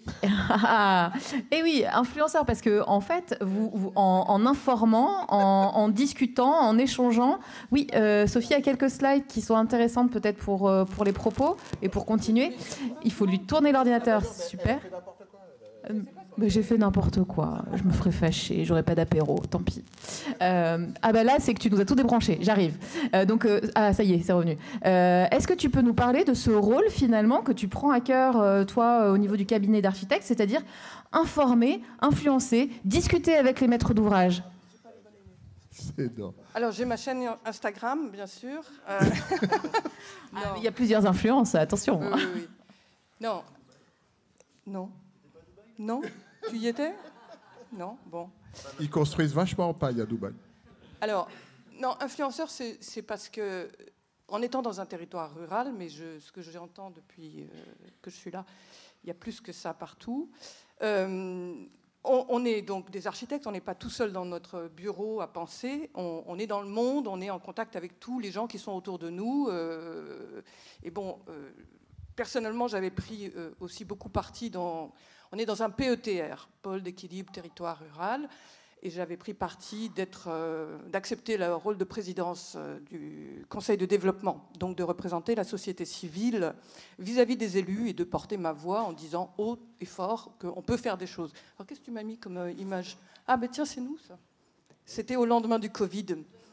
et oui, influenceur, parce que en fait, vous, vous, en, en informant, en, en discutant, en échangeant, oui, euh, Sophie a quelques slides qui sont intéressantes peut-être pour, euh, pour les propos et pour continuer. Il faut lui tourner l'ordinateur, c'est super. Euh, mais j'ai fait n'importe quoi, je me ferais fâcher, j'aurais pas d'apéro, tant pis. Euh, ah bah là, c'est que tu nous as tout débranché, j'arrive. Euh, donc, euh, ah ça y est, c'est revenu. Euh, est-ce que tu peux nous parler de ce rôle finalement que tu prends à cœur, euh, toi, euh, au niveau du cabinet d'architecte, c'est-à-dire informer, influencer, discuter avec les maîtres d'ouvrage? Alors j'ai ma chaîne Instagram, bien sûr. Euh... ah, il y a plusieurs influences, attention. Oui, oui, oui. Non, non. Non? Tu y étais? Non? Bon. Ils construisent vachement en paille à Dubaï. Alors, non, influenceur, c'est, c'est parce que, en étant dans un territoire rural, mais je, ce que j'entends depuis euh, que je suis là, il y a plus que ça partout. Euh, on, on est donc des architectes, on n'est pas tout seul dans notre bureau à penser, on, on est dans le monde, on est en contact avec tous les gens qui sont autour de nous. Euh, et bon, euh, personnellement, j'avais pris euh, aussi beaucoup parti dans... On est dans un P E T R, pôle d'équilibre territoire rural, et j'avais pris parti d'être, euh, d'accepter le rôle de présidence euh, du Conseil de développement, donc de représenter la société civile vis-à-vis des élus et de porter ma voix en disant haut et fort qu'on peut faire des choses. Alors qu'est-ce que tu m'as mis comme euh, image? Ah ben tiens, c'est nous ça. C'était au lendemain du Covid.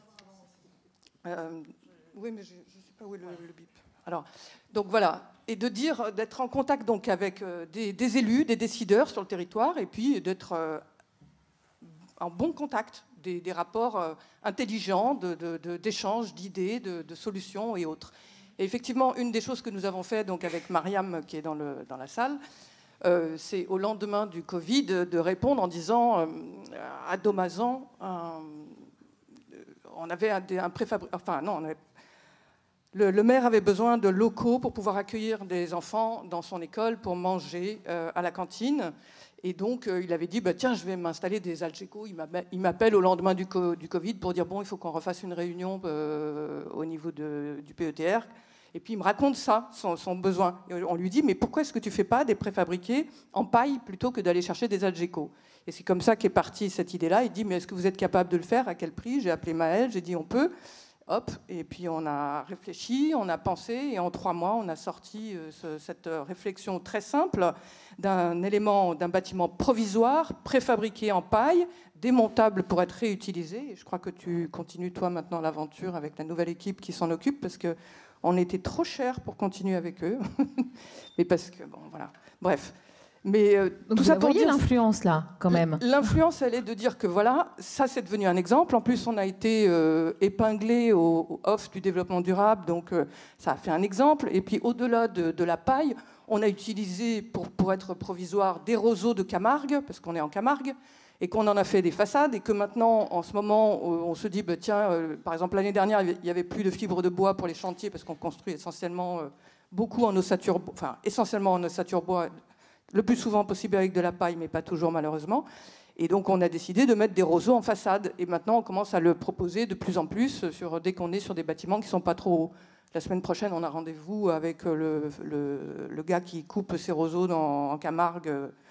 Euh, oui, mais je ne sais pas où est le, le bip. Alors, donc voilà, et de dire, d'être en contact donc avec euh, des, des élus, des décideurs sur le territoire, et puis d'être euh, en bon contact, des, des rapports euh, intelligents, de, de, de, d'échanges, d'idées, de, de solutions et autres. Et effectivement, une des choses que nous avons fait donc avec Mariam, qui est dans, le, dans la salle, euh, c'est au lendemain du Covid de répondre en disant, euh, à Domazan, un, on avait un, un préfabriqué, enfin non, on avait Le, le maire avait besoin de locaux pour pouvoir accueillir des enfants dans son école pour manger euh, à la cantine. Et donc, euh, il avait dit, bah, tiens, je vais m'installer des Algeco. Il m'appelle au lendemain du, co du Covid pour dire, bon, il faut qu'on refasse une réunion euh, au niveau de, du P E T R. Et puis, il me raconte ça, son, son besoin. Et on lui dit, mais pourquoi est-ce que tu ne fais pas des préfabriqués en paille plutôt que d'aller chercher des Algeco? Et c'est comme ça qu'est partie cette idée-là. Il dit, mais est-ce que vous êtes capable de le faire? À quel prix? J'ai appelé Maël, j'ai dit, on peut. hop, et puis on a réfléchi, on a pensé, et en trois mois, on a sorti euh, ce, cette réflexion très simple d'un élément, d'un bâtiment provisoire, préfabriqué en paille, démontable pour être réutilisé. Et je crois que tu continues, toi, maintenant, l'aventure avec la nouvelle équipe qui s'en occupe, parce qu'on était trop cher pour continuer avec eux. Mais parce que, bon, voilà. Bref. Mais euh, Donc tout vous ça la pour voyez dire, l'influence là, quand même. L'influence, elle est de dire que voilà, ça c'est devenu un exemple. En plus, on a été euh, épinglé au, au off du développement durable, donc euh, ça a fait un exemple. Et puis au-delà de, de la paille, on a utilisé pour, pour être provisoire des roseaux de Camargue, parce qu'on est en Camargue, et qu'on en a fait des façades, et que maintenant, en ce moment, on se dit, bah, tiens, euh, par exemple l'année dernière, il n'y avait plus de fibres de bois pour les chantiers, parce qu'on construit essentiellement euh, beaucoup en ossature, enfin essentiellement en ossature bois. Le plus souvent possible avec de la paille, mais pas toujours malheureusement. Et donc on a décidé de mettre des roseaux en façade. Et maintenant on commence à le proposer de plus en plus sur, dès qu'on est sur des bâtiments qui ne sont pas trop hauts. La semaine prochaine, on a rendez-vous avec le, le, le gars qui coupe ses roseaux dans, en Camargue,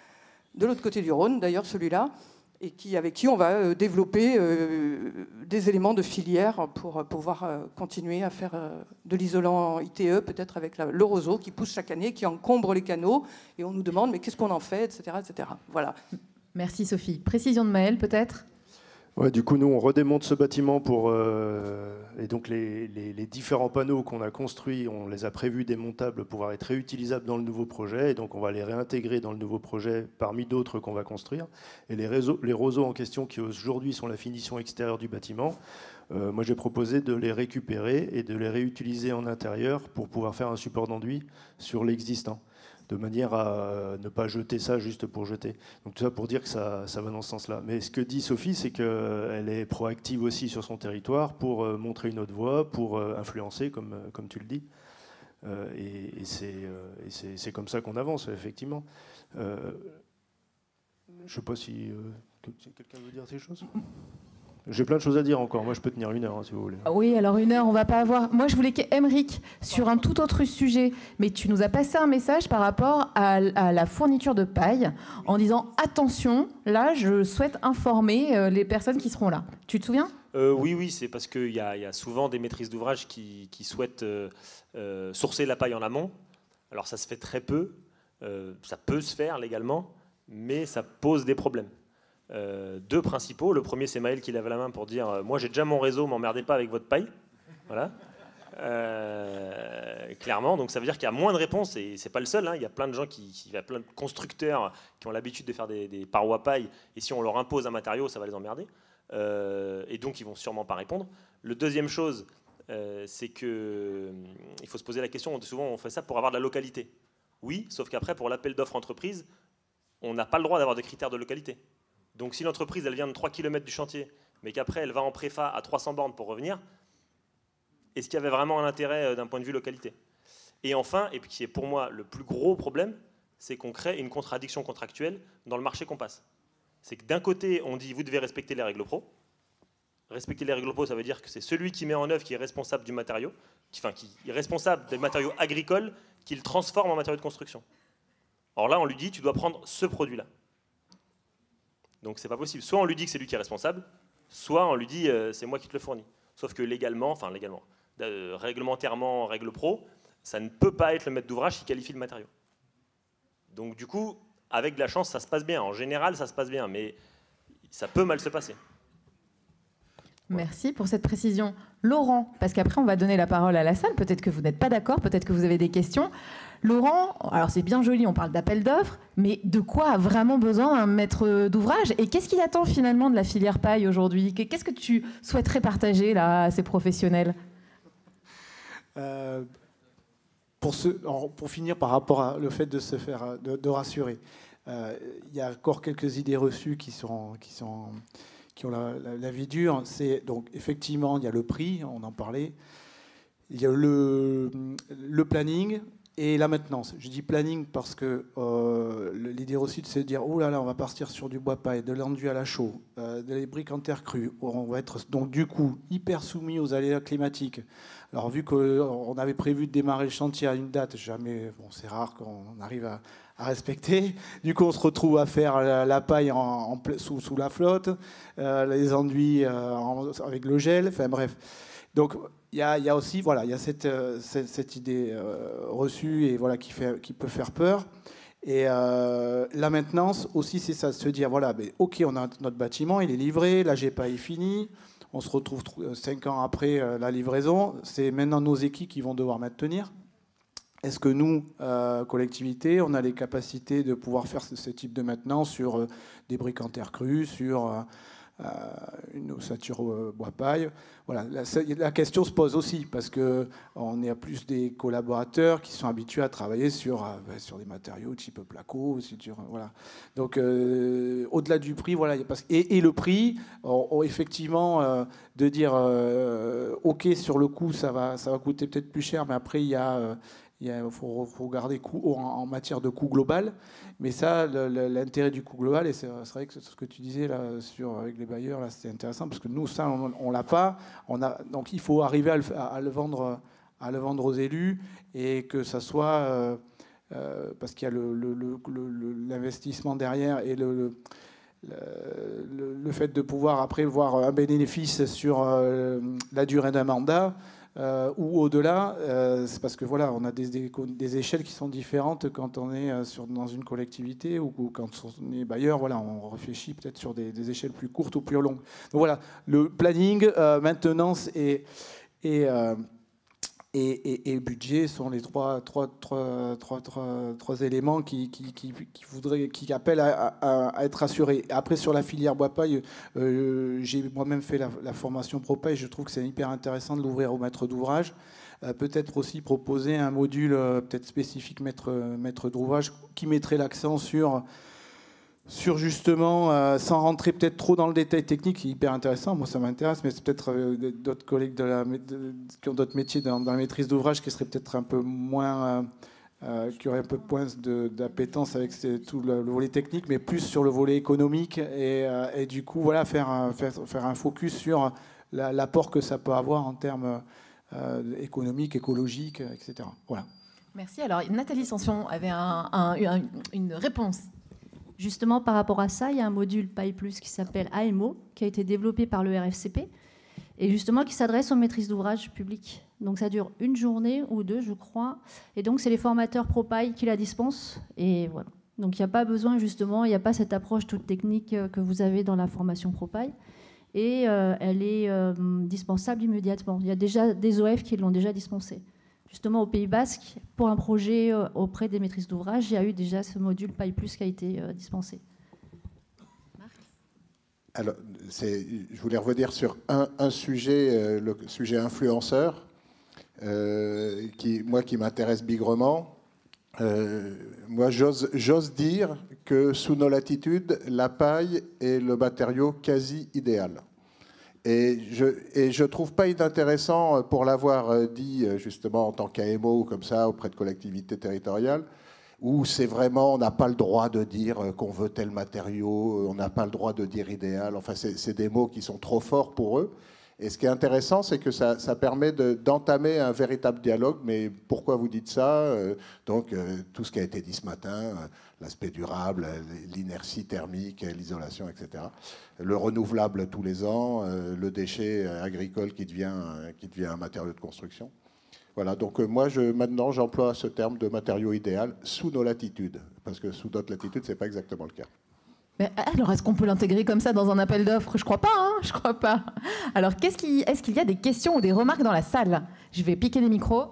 de l'autre côté du Rhône, d'ailleurs celui-là, et qui, avec qui on va développer euh, des éléments de filière pour pouvoir euh, continuer à faire euh, de l'isolant I T E, peut-être avec la, le roseau qui pousse chaque année, qui encombre les canaux, et on nous demande mais qu'est-ce qu'on en fait, et cetera, et cetera. Voilà. Merci Sophie. Précision de Maël, peut-être ? Ouais, du coup, nous, on redémonte ce bâtiment pour... Euh, et donc, les, les, les différents panneaux qu'on a construits, on les a prévus démontables pour pouvoir être réutilisables dans le nouveau projet. Et donc, on va les réintégrer dans le nouveau projet parmi d'autres qu'on va construire. Et les, réseaux, les roseaux en question, qui aujourd'hui sont la finition extérieure du bâtiment, euh, moi, j'ai proposé de les récupérer et de les réutiliser en intérieur pour pouvoir faire un support d'enduit sur l'existant, de manière à ne pas jeter ça juste pour jeter. Donc tout ça pour dire que ça, ça va dans ce sens-là. Mais ce que dit Sophie, c'est qu'elle est proactive aussi sur son territoire pour montrer une autre voie, pour influencer, comme, comme tu le dis. Euh, et et c'est, c'est comme ça qu'on avance, effectivement. Euh, je ne sais pas si euh, quelqu'un veut dire ces choses. J'ai plein de choses à dire encore. Moi, je peux tenir une heure, hein, si vous voulez. Oui, alors une heure, on va pas avoir... Moi, je voulais qu'Emeric, sur un tout autre sujet, mais tu nous as passé un message par rapport à, à la fourniture de paille, en disant, attention, là, je souhaite informer les personnes qui seront là. Tu te souviens ? euh, Oui, oui, c'est parce qu'il y, y a souvent des maîtrises d'ouvrage qui, qui souhaitent euh, euh, sourcer la paille en amont. Alors, ça se fait très peu. Euh, ça peut se faire légalement, mais ça pose des problèmes. Euh, deux principaux. Le premier, c'est Maël qui lève la main pour dire euh, moi j'ai déjà mon réseau, m'emmerdez pas avec votre paille. Voilà. Euh, clairement, donc ça veut dire qu'il y a moins de réponses, et c'est pas le seul. Hein. Il y a plein de gens qui, qui, il y a plein de constructeurs qui ont l'habitude de faire des, des parois paille, et si on leur impose un matériau, ça va les emmerder. Euh, et donc ils vont sûrement pas répondre. Le deuxième chose, euh, c'est que euh, il faut se poser la question. Souvent, on fait ça pour avoir de la localité. Oui, sauf qu'après, pour l'appel d'offres entreprise, on n'a pas le droit d'avoir de critères de localité. Donc si l'entreprise elle vient de trois kilomètres du chantier, mais qu'après elle va en préfa à trois cents bornes pour revenir, est-ce qu'il y avait vraiment un intérêt d'un point de vue localité ? Et enfin, et puis qui est pour moi le plus gros problème, c'est qu'on crée une contradiction contractuelle dans le marché qu'on passe. C'est que d'un côté, on dit vous devez respecter les règles pro. Respecter les règles pro, ça veut dire que c'est celui qui met en œuvre qui est responsable du matériau, qui, enfin qui est responsable des matériaux agricoles, qui le transforme en matériau de construction. Or là, on lui dit tu dois prendre ce produit-là. Donc c'est pas possible. Soit on lui dit que c'est lui qui est responsable, soit on lui dit euh, c'est moi qui te le fournis. Sauf que légalement, enfin légalement, euh, réglementairement, règle pro, ça ne peut pas être le maître d'ouvrage qui qualifie le matériau. Donc du coup, avec de la chance, ça se passe bien. En général, ça se passe bien, mais ça peut mal se passer. Merci pour cette précision. Laurent, parce qu'après on va donner la parole à la salle, peut-être que vous n'êtes pas d'accord, peut-être que vous avez des questions. Laurent, alors c'est bien joli, on parle d'appel d'offres, mais de quoi a vraiment besoin un maître d'ouvrage ? Et qu'est-ce qu'il attend finalement de la filière paille aujourd'hui ? Qu'est-ce que tu souhaiterais partager là, à ces professionnels ? euh, pour, ce, pour finir par rapport à le fait de se faire, de, de rassurer, euh, il y a encore quelques idées reçues qui sont... Qui sont qui ont la, la, la vie dure. C'est, donc, effectivement, il y a le prix, on en parlait. Il y a le, le planning et la maintenance. Je dis planning parce que euh, l'idée reçue, c'est de dire oh là là, on va partir sur du bois paille, de l'enduit à la chaux, euh, des briques en terre crue. On va être donc du coup hyper soumis aux aléas climatiques. Alors, vu qu'on avait prévu de démarrer le chantier à une date, jamais, bon, c'est rare qu'on arrive à, à respecter. Du coup, on se retrouve à faire la, la paille en, en, sous, sous la flotte, euh, les enduits euh, en, avec le gel, enfin bref. Donc il y, y a aussi voilà, il y a cette, cette, cette idée euh, reçue et voilà qui fait qui peut faire peur. Et euh, la maintenance aussi, c'est ça, se dire voilà, mais ok, on a notre bâtiment, il est livré, la G P A est finie, on se retrouve cinq ans après euh, la livraison, c'est maintenant nos équipes qui vont devoir maintenir. Est-ce que nous, euh, collectivité, on a les capacités de pouvoir faire ce, ce type de maintenance sur euh, des briques en terre crue, sur euh, euh, une ossature euh, bois-paille? Voilà, la, la question se pose aussi parce que on est à plus des collaborateurs qui sont habitués à travailler sur euh, sur des matériaux type placo, sur, voilà. Donc euh, au-delà du prix, voilà, parce, et, et le prix, on, on, effectivement, euh, de dire euh, ok sur le coût, ça va ça va coûter peut-être plus cher, mais après il y a euh, Il faut, faut regarder coût en, en matière de coût global, mais ça, le, le, l'intérêt du coût global, et c'est, c'est vrai que ce que tu disais là sur avec les bailleurs, là, c'était intéressant parce que nous, ça, on, on l'a pas. On a, donc, il faut arriver à le, à le vendre, à le vendre aux élus et que ça soit euh, euh, parce qu'il y a le, le, le, le, l'investissement derrière et le, le Le, le fait de pouvoir après voir un bénéfice sur euh, la durée d'un mandat euh, ou au-delà, euh, c'est parce que voilà, on a des, des, des échelles qui sont différentes quand on est sur, dans une collectivité ou, ou quand on est bailleur. Voilà, on réfléchit peut-être sur des, des échelles plus courtes ou plus longues. Donc voilà, le planning, euh, maintenance et, et euh, Et, et, et budget sont les trois, trois, trois, trois, trois, trois éléments qui, qui, qui, qui, voudraient, qui appellent à, à, à être assurés. Après, sur la filière bois-paille, euh, j'ai moi-même fait la, la formation ProPaille. Je trouve que c'est hyper intéressant de l'ouvrir aux maîtres d'ouvrage. Euh, peut-être aussi proposer un module euh, peut-être spécifique maître, maître d'ouvrage qui mettrait l'accent sur... sur justement, euh, sans rentrer peut-être trop dans le détail technique, qui est hyper intéressant, moi ça m'intéresse, mais c'est peut-être euh, d'autres collègues de la, de, qui ont d'autres métiers dans, dans la maîtrise d'ouvrage qui seraient peut-être un peu moins, euh, euh, qui auraient un peu moins de, d'appétence avec tout le, le volet technique, mais plus sur le volet économique, et, euh, et du coup, voilà, faire, faire, faire un focus sur la, l'apport que ça peut avoir en termes euh, économiques, écologiques, et cetera. Voilà. Merci. Alors, Nathalie Sanson avait un, un, un, une réponse. Justement, par rapport à ça, il y a un module Paille Plus qui s'appelle A M O, qui a été développé par le R F C P, et justement qui s'adresse aux maîtrises d'ouvrage publiques. Donc ça dure une journée ou deux, je crois. Et donc c'est les formateurs ProPaille qui la dispensent. Et voilà. Donc il n'y a pas besoin, justement, il n'y a pas cette approche toute technique que vous avez dans la formation ProPaille. Et euh, elle est euh, dispensable immédiatement. Il y a déjà des O F qui l'ont déjà dispensée. Justement, au Pays Basque, pour un projet auprès des maîtrises d'ouvrage, il y a eu déjà ce module Paille Plus qui a été dispensé. Marc ? Alors, c'est, je voulais revenir sur un, un sujet, euh, le sujet influenceur, euh, qui, moi, qui m'intéresse bigrement. Euh, moi, j'ose, j'ose dire que sous nos latitudes, la paille est le matériau quasi idéal. Et je et je trouve pas inintéressant, pour l'avoir dit justement en tant qu'A M O ou comme ça auprès de collectivités territoriales, où c'est vraiment, on n'a pas le droit de dire qu'on veut tel matériau, on n'a pas le droit de dire idéal. Enfin, c'est, c'est des mots qui sont trop forts pour eux. Et ce qui est intéressant, c'est que ça, ça permet de, d'entamer un véritable dialogue. Mais pourquoi vous dites ça ? Donc, tout ce qui a été dit ce matin, l'aspect durable, l'inertie thermique, l'isolation, et cetera. Le renouvelable tous les ans, le déchet agricole qui devient, qui devient un matériau de construction. Voilà, donc moi, je, maintenant, j'emploie ce terme de matériau idéal sous nos latitudes. Parce que sous d'autres latitudes, ce n'est pas exactement le cas. Mais alors, est-ce qu'on peut l'intégrer comme ça dans un appel d'offres ? Je crois pas, hein, je crois pas. Alors, qu'est-ce qui, est-ce qu'il y a des questions ou des remarques dans la salle ? Je vais piquer les micros.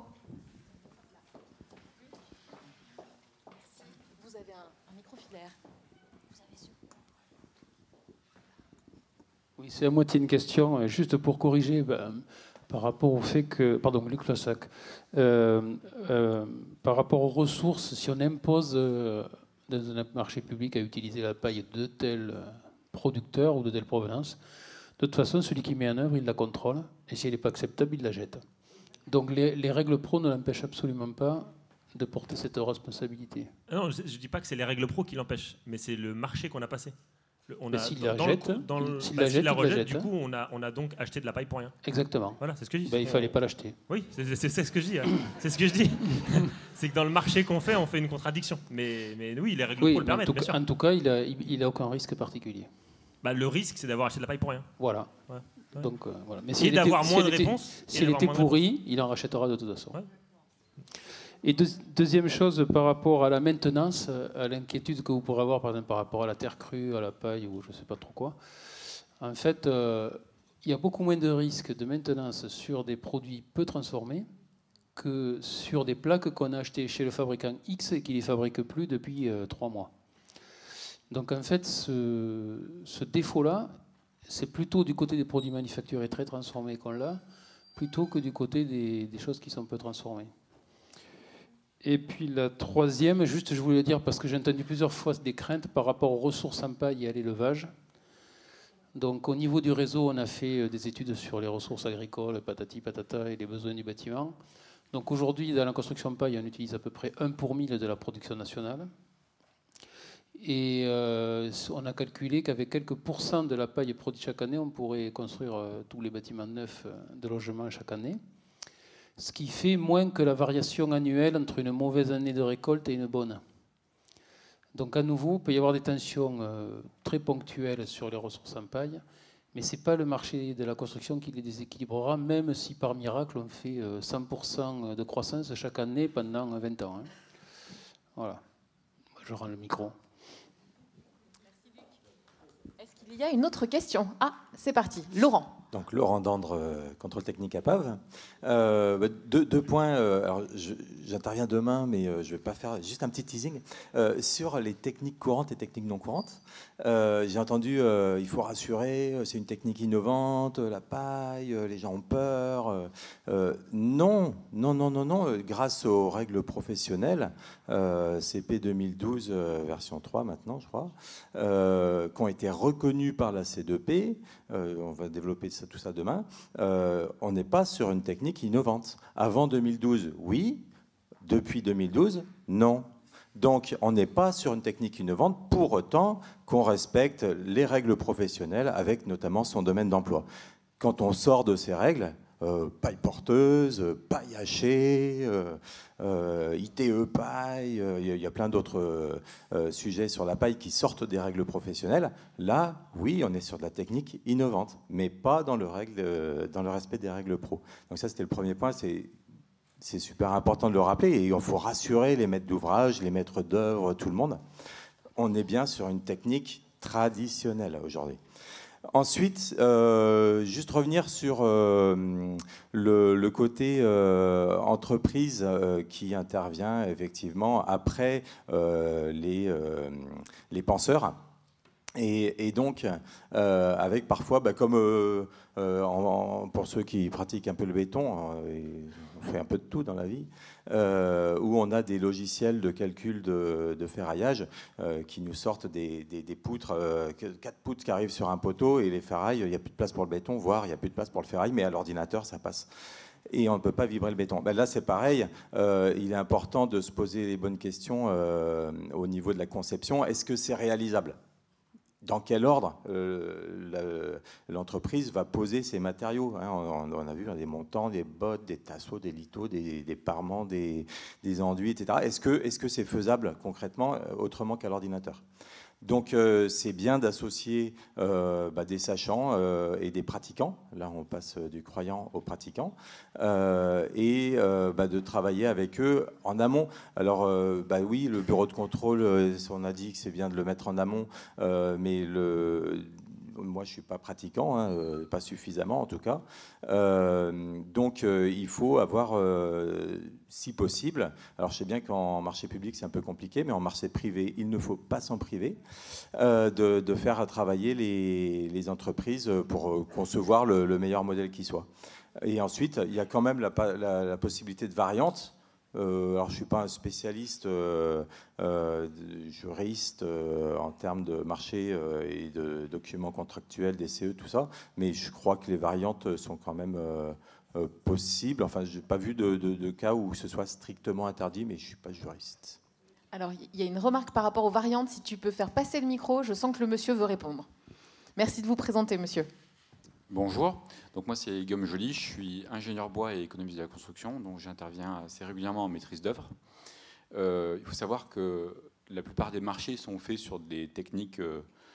Vous avez un, un micro filaire. Vous avez su. Oui, c'est à moitié une question, juste pour corriger ben, par rapport au fait que, pardon, Luc Lassac, euh, euh, par rapport aux ressources, si on impose euh, dans un marché public à utiliser la paille de tel producteur ou de telle provenance, de toute façon, celui qui met en œuvre, il la contrôle, et si elle n'est pas acceptable, il la jette. Donc les, les règles pro ne l'empêchent absolument pas de porter cette responsabilité. Non, je ne dis pas que c'est les règles pro qui l'empêchent, mais c'est le marché qu'on a passé. On a, s'il dans, la jette, le, dans le, s'il bah, la jette, la rejette, jette, du coup, on a, on a donc acheté de la paille pour rien. Exactement. Voilà, c'est ce que je dis. Ben, il ne fallait pas l'acheter. Oui, c'est, c'est, c'est ce que je dis. Hein. C'est ce que je dis. C'est que dans le marché qu'on fait, on fait une contradiction. Mais, mais oui, les règles oui, pro le permettent, en tout, bien sûr. En tout cas, il n'a il, il a aucun risque particulier. bah, le risque, c'est d'avoir acheté de la paille pour rien. Voilà. Ouais. Ouais. Donc, euh, voilà. Mais Et si d'avoir était, moins si de était, réponses. Si elle était pourrie, il en rachètera de toute façon. Ouais. Et deux, deuxième chose, par rapport à la maintenance, à l'inquiétude que vous pourrez avoir, par exemple, par rapport à la terre crue, à la paille ou je ne sais pas trop quoi, en fait, euh, il y a beaucoup moins de risques de maintenance sur des produits peu transformés que sur des plaques qu'on a achetées chez le fabricant X et qui ne les fabrique plus depuis euh, trois mois. Donc en fait, ce, ce défaut-là, c'est plutôt du côté des produits manufacturés très transformés qu'on l'a, plutôt que du côté des, des choses qui sont peu transformées. Et puis la troisième, juste je voulais dire, parce que j'ai entendu plusieurs fois des craintes par rapport aux ressources en paille et à l'élevage. Donc au niveau du réseau, on a fait des études sur les ressources agricoles, patati patata, et les besoins du bâtiment. Donc aujourd'hui, dans la construction paille, on utilise à peu près un pour mille de la production nationale. Et euh, on a calculé qu'avec quelques pourcents de la paille produite chaque année, on pourrait construire euh, tous les bâtiments neufs de logement chaque année. Ce qui fait moins que la variation annuelle entre une mauvaise année de récolte et une bonne. Donc à nouveau, il peut y avoir des tensions euh, très ponctuelles sur les ressources en paille, mais ce n'est pas le marché de la construction qui les déséquilibrera, même si par miracle on fait euh, cent pour cent de croissance chaque année pendant vingt ans. Hein. Voilà. Je rends le micro. Merci Luc. Est-ce qu'il y a une autre question? Ah, c'est parti. Laurent. Donc Laurent Dandre, euh, contrôle technique à P A V. Euh, bah, deux, deux points. Euh, alors j'interviens demain, mais euh, je ne vais pas faire juste un petit teasing euh, sur les techniques courantes et techniques non courantes. Euh, J'ai entendu, euh, il faut rassurer, c'est une technique innovante, la paille, euh, les gens ont peur. Euh, euh, non, non, non, non, non. Grâce aux règles professionnelles, euh, C P deux mille douze euh, version trois maintenant, je crois, euh, qui ont été reconnues par la C deux P. Euh, on va développer ça, tout ça demain. Euh, on n'est pas sur une technique innovante. Avant deux mille douze, oui. Depuis deux mille douze, non. Donc, on n'est pas sur une technique innovante pour autant qu'on respecte les règles professionnelles avec notamment son domaine d'emploi. Quand on sort de ces règles, euh, paille porteuse, paille hachée, euh, euh, I T E paille, euh, il y a plein d'autres euh, sujets sur la paille qui sortent des règles professionnelles. Là, oui, on est sur de la technique innovante, mais pas dans le, règle, dans le respect des règles pro. Donc ça, c'était le premier point, c'est... C'est super important de le rappeler et il faut rassurer les maîtres d'ouvrage, les maîtres d'œuvre, tout le monde. On est bien sur une technique traditionnelle aujourd'hui. Ensuite, euh, juste revenir sur euh, le, le côté euh, entreprise euh, qui intervient effectivement après euh, les, euh, les penseurs. Et, et donc, euh, avec parfois, bah, comme euh, euh, en, en, pour ceux qui pratiquent un peu le béton, euh, et on fait un peu de tout dans la vie, euh, où on a des logiciels de calcul de, de ferraillage euh, qui nous sortent des, des, des poutres, euh, quatre poutres qui arrivent sur un poteau, et les ferrailles, il n'y a plus de place pour le béton, voire il n'y a plus de place pour le ferraille, mais à l'ordinateur, ça passe. Et on ne peut pas vibrer le béton. Ben là, c'est pareil. Euh, il est important de se poser les bonnes questions euh, au niveau de la conception. Est-ce que c'est réalisable ? Dans quel ordre euh, l'entreprise va poser ses matériaux, hein, on, on a vu des montants, des bottes, des tasseaux, des lithos, des, des parements, des, des enduits, et cetera. Est-ce que est-ce que c'est faisable concrètement autrement qu'à l'ordinateur ? Donc euh, c'est bien d'associer euh, bah, des sachants euh, et des pratiquants. Là, on passe du croyant au pratiquant. Euh, et euh, bah, de travailler avec eux en amont. Alors euh, bah, oui, le bureau de contrôle, on a dit que c'est bien de le mettre en amont, euh, mais le... moi, je ne suis pas pratiquant, hein, pas suffisamment en tout cas. Euh, donc, euh, il faut avoir, euh, si possible, alors je sais bien qu'en marché public, c'est un peu compliqué, mais en marché privé, il ne faut pas s'en priver, euh, de, de faire travailler les, les entreprises pour concevoir le, le meilleur modèle qui soit. Et ensuite, il y a quand même la, la, la possibilité de variante. Euh, alors, je ne suis pas un spécialiste euh, euh, juriste euh, en termes de marché euh, et de documents contractuels, des C E, tout ça, mais je crois que les variantes sont quand même euh, euh, possibles. Enfin, je n'ai pas vu de, de, de cas où ce soit strictement interdit, mais je ne suis pas juriste. Alors, il y a une remarque par rapport aux variantes. Si tu peux faire passer le micro, je sens que le monsieur veut répondre. Merci de vous présenter, monsieur. Bonjour, donc moi c'est Guillaume Joly, je suis ingénieur bois et économiste de la construction, donc j'interviens assez régulièrement en maîtrise d'œuvre. Euh, il faut savoir que la plupart des marchés sont faits sur des techniques euh,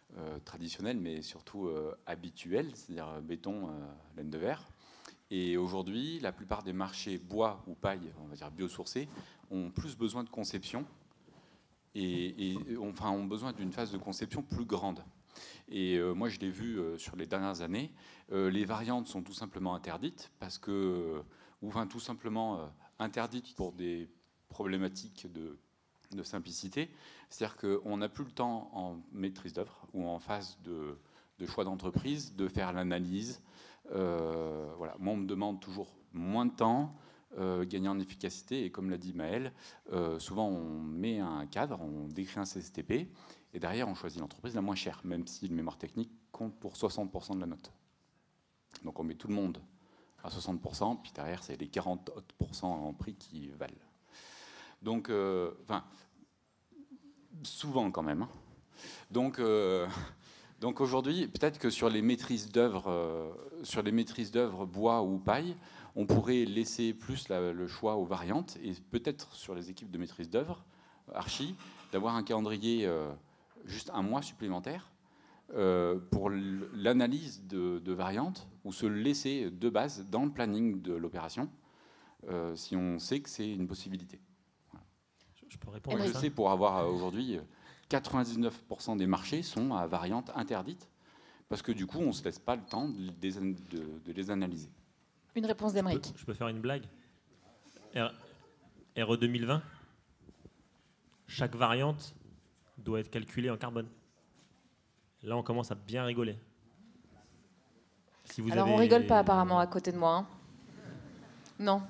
euh, traditionnels, mais surtout euh, habituels, c'est-à-dire béton, euh, laine de verre. Et aujourd'hui, la plupart des marchés bois ou paille, on va dire biosourcés, ont plus besoin de conception et, et ont, enfin, ont besoin d'une phase de conception plus grande. Et euh, moi, je l'ai vu euh, sur les dernières années, euh, les variantes sont tout simplement interdites, parce que, euh, ou enfin, tout simplement euh, interdites pour des problématiques de, de simplicité. C'est-à-dire qu'on n'a plus le temps en maîtrise d'œuvre ou en phase de, de choix d'entreprise de faire l'analyse. Euh, voilà. Moi, on me demande toujours moins de temps, euh, gagner en efficacité, et comme l'a dit Maël, euh, souvent on met un cadre, on décrit un C C T P, et derrière on choisit l'entreprise la moins chère, même si le mémoire technique compte pour soixante pour cent de la note. Donc on met tout le monde à soixante pour cent, puis derrière c'est les quarante pour cent en prix qui valent. Donc, euh, enfin, souvent quand même. Hein. Donc... Euh, Donc aujourd'hui, peut-être que sur les maîtrises d'œuvre, euh, sur les maîtrises d'œuvre bois ou paille, on pourrait laisser plus la, le choix aux variantes, et peut-être sur les équipes de maîtrise d'œuvre, archi, d'avoir un calendrier euh, juste un mois supplémentaire euh, pour l'analyse de, de variantes, ou se laisser de base dans le planning de l'opération, euh, si on sait que c'est une possibilité. Voilà. Je, je peux répondre à Je ça. sais pour avoir euh, aujourd'hui... quatre-vingt-dix-neuf pour cent des marchés sont à variante interdite, parce que du coup, on ne se laisse pas le temps de les, de, de les analyser. Une réponse d'Aymeric. Je, je peux faire une blague. R, R E deux mille vingt, chaque variante doit être calculée en carbone. Là, on commence à bien rigoler. Si vous Alors, avez... on rigole pas apparemment à côté de moi. Hein. Non.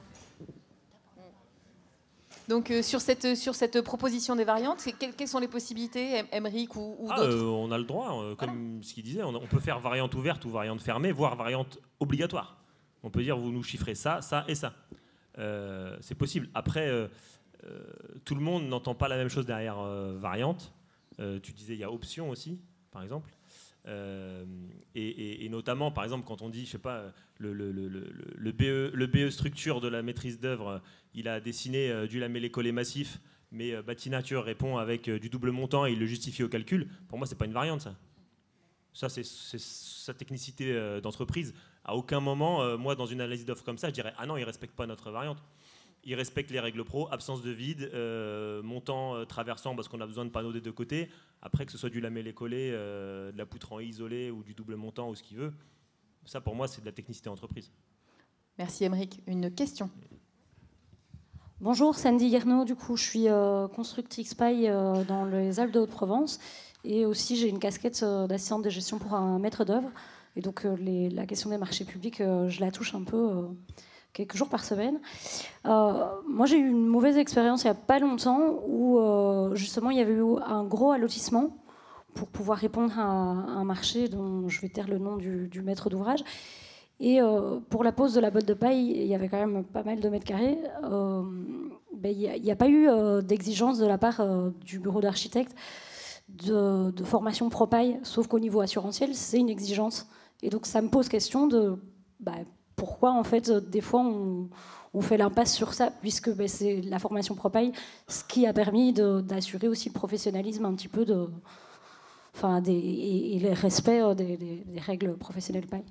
Donc euh, sur, cette, sur cette proposition des variantes, quelles, quelles sont les possibilités, Aymeric ou, ou ah, d'autres euh, On a le droit, euh, comme voilà. ce qu'il disait, on, on peut faire variante ouverte ou variante fermée, voire variante obligatoire. On peut dire, vous nous chiffrez ça, ça et ça. Euh, c'est possible. Après, euh, euh, tout le monde n'entend pas la même chose derrière euh, variante. Euh, tu disais, il y a option aussi, par exemple. Euh, et, et, et notamment, par exemple, quand on dit, je sais pas, le, le, le, le, le, B E, le B E structure de la maîtrise d'œuvre, il a dessiné euh, du lamellé-collé massif, mais euh, Bâti-Nature répond avec euh, du double montant et il le justifie au calcul. Pour moi, c'est pas une variante, ça. Ça, c'est sa technicité euh, d'entreprise. À aucun moment, euh, moi, dans une analyse d'offre comme ça, je dirais, ah non, il respecte pas notre variante. Il respecte les règles pro, absence de vide, euh, montant euh, traversant parce qu'on a besoin de panneaux des deux côtés. Après, que ce soit du lamellé-collé, euh, de la poutre en isolé ou du double montant ou ce qu'il veut, ça pour moi c'est de la technicité entreprise. Merci Aymeric. Une question. Bonjour, Sandy Guerneau. Du coup, je suis euh, constructrice paille euh, dans les Alpes de Haute-Provence, et aussi j'ai une casquette euh, d'assistante de gestion pour un maître d'œuvre. Et donc euh, les, la question des marchés publics, euh, je la touche un peu. Euh, quelques jours par semaine. Euh, moi, j'ai eu une mauvaise expérience il n'y a pas longtemps où, euh, justement, il y avait eu un gros allotissement pour pouvoir répondre à un marché dont je vais taire le nom du, du maître d'ouvrage. Et euh, pour la pose de la botte de paille, il y avait quand même pas mal de mètres carrés. Euh, ben, il n'y a, a pas eu euh, d'exigence de la part euh, du bureau d'architecte de, de formation pro-paille, sauf qu'au niveau assurantiel, c'est une exigence. Et donc, ça me pose question de... Bah, pourquoi, en fait, des fois, on, on fait l'impasse sur ça, puisque ben, c'est la formation pro-paille, ce qui a permis d'assurer aussi le professionnalisme un petit peu de, enfin, des, et, et le respect des, des, des règles professionnelles paille.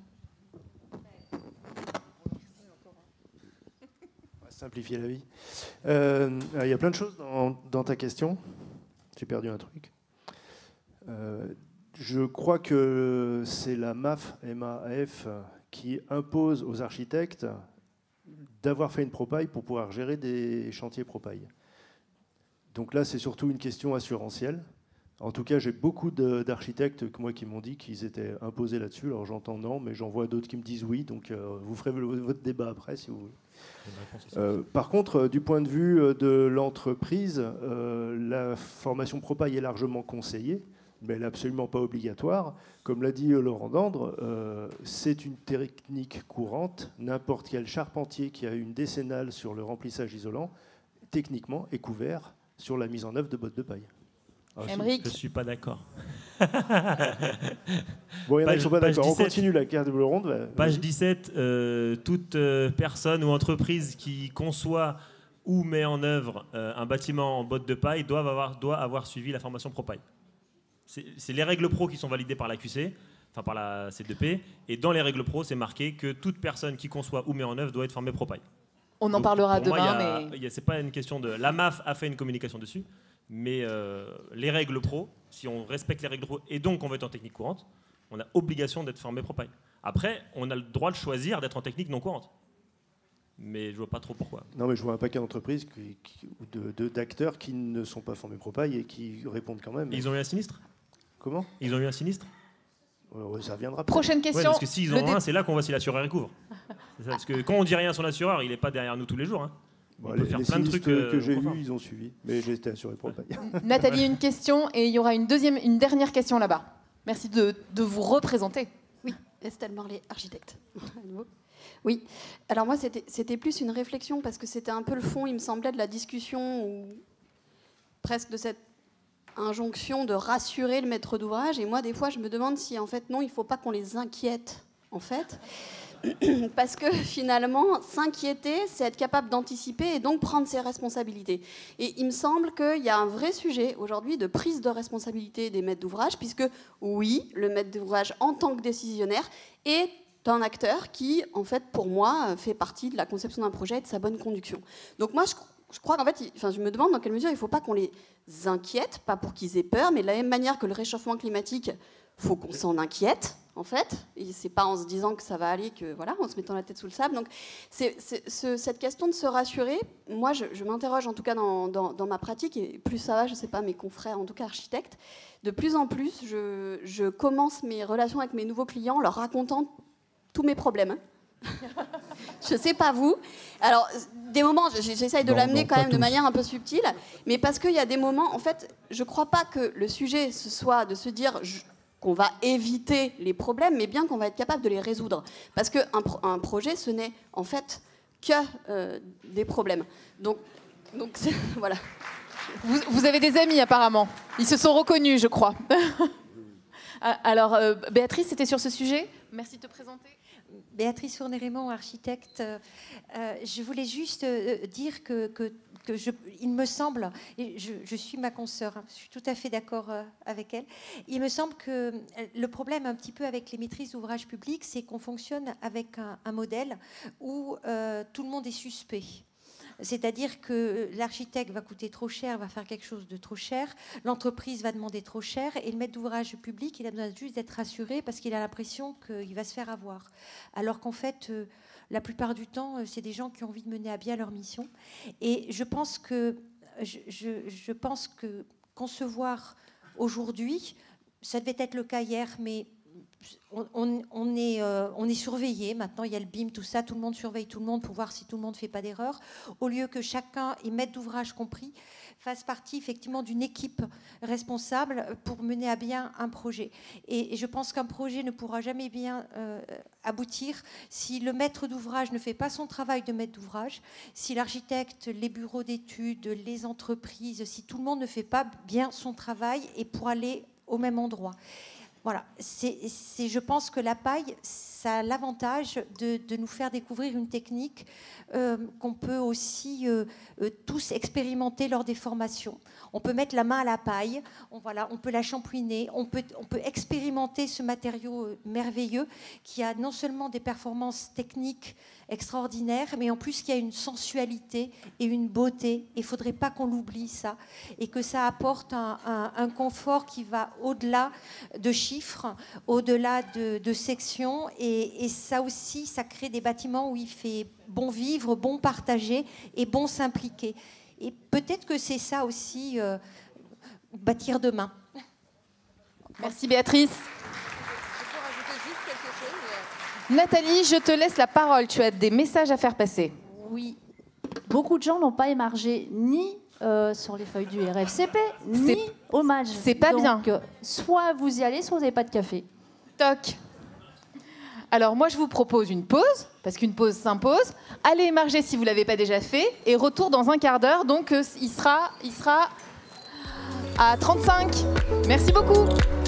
On va simplifier la vie. Euh, il y a plein de choses dans, dans ta question. J'ai perdu un truc. Euh, je crois que c'est la M A F, M A F, qui impose aux architectes d'avoir fait une pro-paille pour pouvoir gérer des chantiers pro-paille. Donc là, c'est surtout une question assurantielle. En tout cas, j'ai beaucoup d'architectes moi, qui m'ont dit qu'ils étaient imposés là-dessus. Alors j'entends non, mais j'en vois d'autres qui me disent oui. Donc euh, vous ferez votre débat après, si vous voulez. Euh, par contre, du point de vue de l'entreprise, euh, la formation pro-paille est largement conseillée, mais elle n'est absolument pas obligatoire. Comme l'a dit Laurent Dandre, euh, c'est une technique courante. N'importe quel charpentier qui a une décennale sur le remplissage isolant, techniquement, est couvert sur la mise en œuvre de bottes de paille. Ah, Aymeric. Je ne suis pas d'accord. Bon, il y en a qui ne sont pas d'accord. On continue la carte de ronde. Bah, page dix-sept, euh, toute euh, personne ou entreprise qui conçoit ou met en œuvre euh, un bâtiment en bottes de paille doit avoir, doit avoir suivi la formation pro-paille. c'est les règles pro qui sont validées par la Q C, enfin par la C deux P, et dans les règles pro, c'est marqué que toute personne qui conçoit ou met en œuvre doit être formée ProPie. On en Donc, parlera pour moi, demain, y a, mais... y a, c'est pas une question de... La M A F a fait une communication dessus, mais euh, les règles pro, si on respecte les règles pro, et donc on veut être en technique courante, on a obligation d'être formé ProPie. Après, on a le droit de choisir d'être en technique non courante. Mais je vois pas trop pourquoi. Non, mais je vois un paquet d'entreprises qui, qui, ou de, de, d'acteurs qui ne sont pas formés ProPie et qui répondent quand même. Et ils ont eu un sinistre? Comment? Ils ont eu un sinistre? Ouais, ça reviendra. Prochaine question. Ouais, parce que s'ils ont un, c'est là qu'on voit si l'assureur y couvre. C'est ça, parce que quand on dit rien à son assureur, il n'est pas derrière nous tous les jours. Hein. Bon, on les, peut faire les plein de trucs que, euh, que j'ai confort. eus, ils ont suivi, mais j'ai été assuré ProPie. Nathalie, une question, et il y aura une, deuxième, une dernière question là-bas. Merci de, de vous représenter. Oui, Estelle Morlet, architecte. Oui, alors moi c'était, c'était plus une réflexion parce que c'était un peu le fond, il me semblait, de la discussion ou presque de cette injonction de rassurer le maître d'ouvrage. Et moi, des fois, je me demande si, en fait, non, il ne faut pas qu'on les inquiète, en fait. Parce que, finalement, s'inquiéter, c'est être capable d'anticiper et donc prendre ses responsabilités. Et il me semble qu'il y a un vrai sujet, aujourd'hui, de prise de responsabilité des maîtres d'ouvrage, puisque, oui, le maître d'ouvrage, en tant que décisionnaire, est un acteur qui, en fait, pour moi, fait partie de la conception d'un projet et de sa bonne conduction. Donc moi, je Je crois qu'en fait, il, enfin, je me demande dans quelle mesure il ne faut pas qu'on les inquiète, pas pour qu'ils aient peur, mais de la même manière que le réchauffement climatique, il faut qu'on s'en inquiète, en fait. Et c'est pas en se disant que ça va aller, que voilà, en se mettant la tête sous le sable. Donc, c'est, c'est, ce, cette question de se rassurer, moi, je, je m'interroge en tout cas dans, dans, dans ma pratique, et plus ça va, je ne sais pas, mes confrères, en tout cas architectes, de plus en plus, je, je commence mes relations avec mes nouveaux clients en leur racontant tous mes problèmes. Je sais pas vous. Alors, des moments, j'essaye de non, l'amener non, quand même tous. de manière un peu subtile, mais parce qu'il y a des moments, en fait, je crois pas que le sujet ce soit de se dire je, qu'on va éviter les problèmes, mais bien qu'on va être capable de les résoudre. Parce qu'un un projet, ce n'est en fait que euh, des problèmes. Donc, donc voilà. Vous, vous avez des amis apparemment. Ils se sont reconnus, je crois. Alors, euh, Béatrice, c'était sur ce sujet. Merci de te présenter. Béatrice Fournet-Raymond, architecte. Euh, je voulais juste euh, dire que, que, que je, il me semble, et je, je suis ma consoeur, hein, je suis tout à fait d'accord euh, avec elle, il me semble que le problème un petit peu avec les maîtrises d'ouvrage publics, c'est qu'on fonctionne avec un, un modèle où euh, tout le monde est suspect. C'est-à-dire que l'architecte va coûter trop cher, va faire quelque chose de trop cher, l'entreprise va demander trop cher, et le maître d'ouvrage public, il a besoin juste d'être rassuré parce qu'il a l'impression qu'il va se faire avoir. Alors qu'en fait, euh, la plupart du temps, euh, c'est des gens qui ont envie de mener à bien leur mission. Et je pense que, je, je, je pense que concevoir aujourd'hui, ça devait être le cas hier, mais On, on, on, est, euh, on est surveillé. Maintenant, il y a le B I M, tout ça. Tout le monde surveille tout le monde pour voir si tout le monde ne fait pas d'erreur. Au lieu que chacun, et maître d'ouvrage compris, fasse partie effectivement d'une équipe responsable pour mener à bien un projet. Et, et je pense qu'un projet ne pourra jamais bien euh, aboutir si le maître d'ouvrage ne fait pas son travail de maître d'ouvrage, si l'architecte, les bureaux d'études, les entreprises, si tout le monde ne fait pas bien son travail et pour aller au même endroit. Voilà, c'est, c'est, je pense que la paille, ça a l'avantage de, de nous faire découvrir une technique euh, qu'on peut aussi euh, euh, tous expérimenter lors des formations. On peut mettre la main à la paille, on, voilà, on peut la shampouiner, on peut, on peut expérimenter ce matériau merveilleux qui a non seulement des performances techniques extraordinaires, mais en plus qui a une sensualité et une beauté. Et il ne faudrait pas qu'on l'oublie, ça. Et que ça apporte un, un, un confort qui va au-delà de chiffres, au-delà de, de sections. Et, et ça aussi, ça crée des bâtiments où il fait bon vivre, bon partager et bon s'impliquer. Et peut-être que c'est ça aussi, euh, bâtir demain. Merci Béatrice. Nathalie, je te laisse la parole. Tu as des messages à faire passer. Oui. Beaucoup de gens n'ont pas émargé ni euh, sur les feuilles du R F C P, ni au match. C'est pas Donc, bien. Euh, soit vous y allez, soit vous n'avez pas de café. Toc. Alors moi, je vous propose une pause, parce qu'une pause s'impose. Allez émarger si vous ne l'avez pas déjà fait, et retour dans un quart d'heure. Donc euh, il sera, il sera à trente-cinq. Merci beaucoup.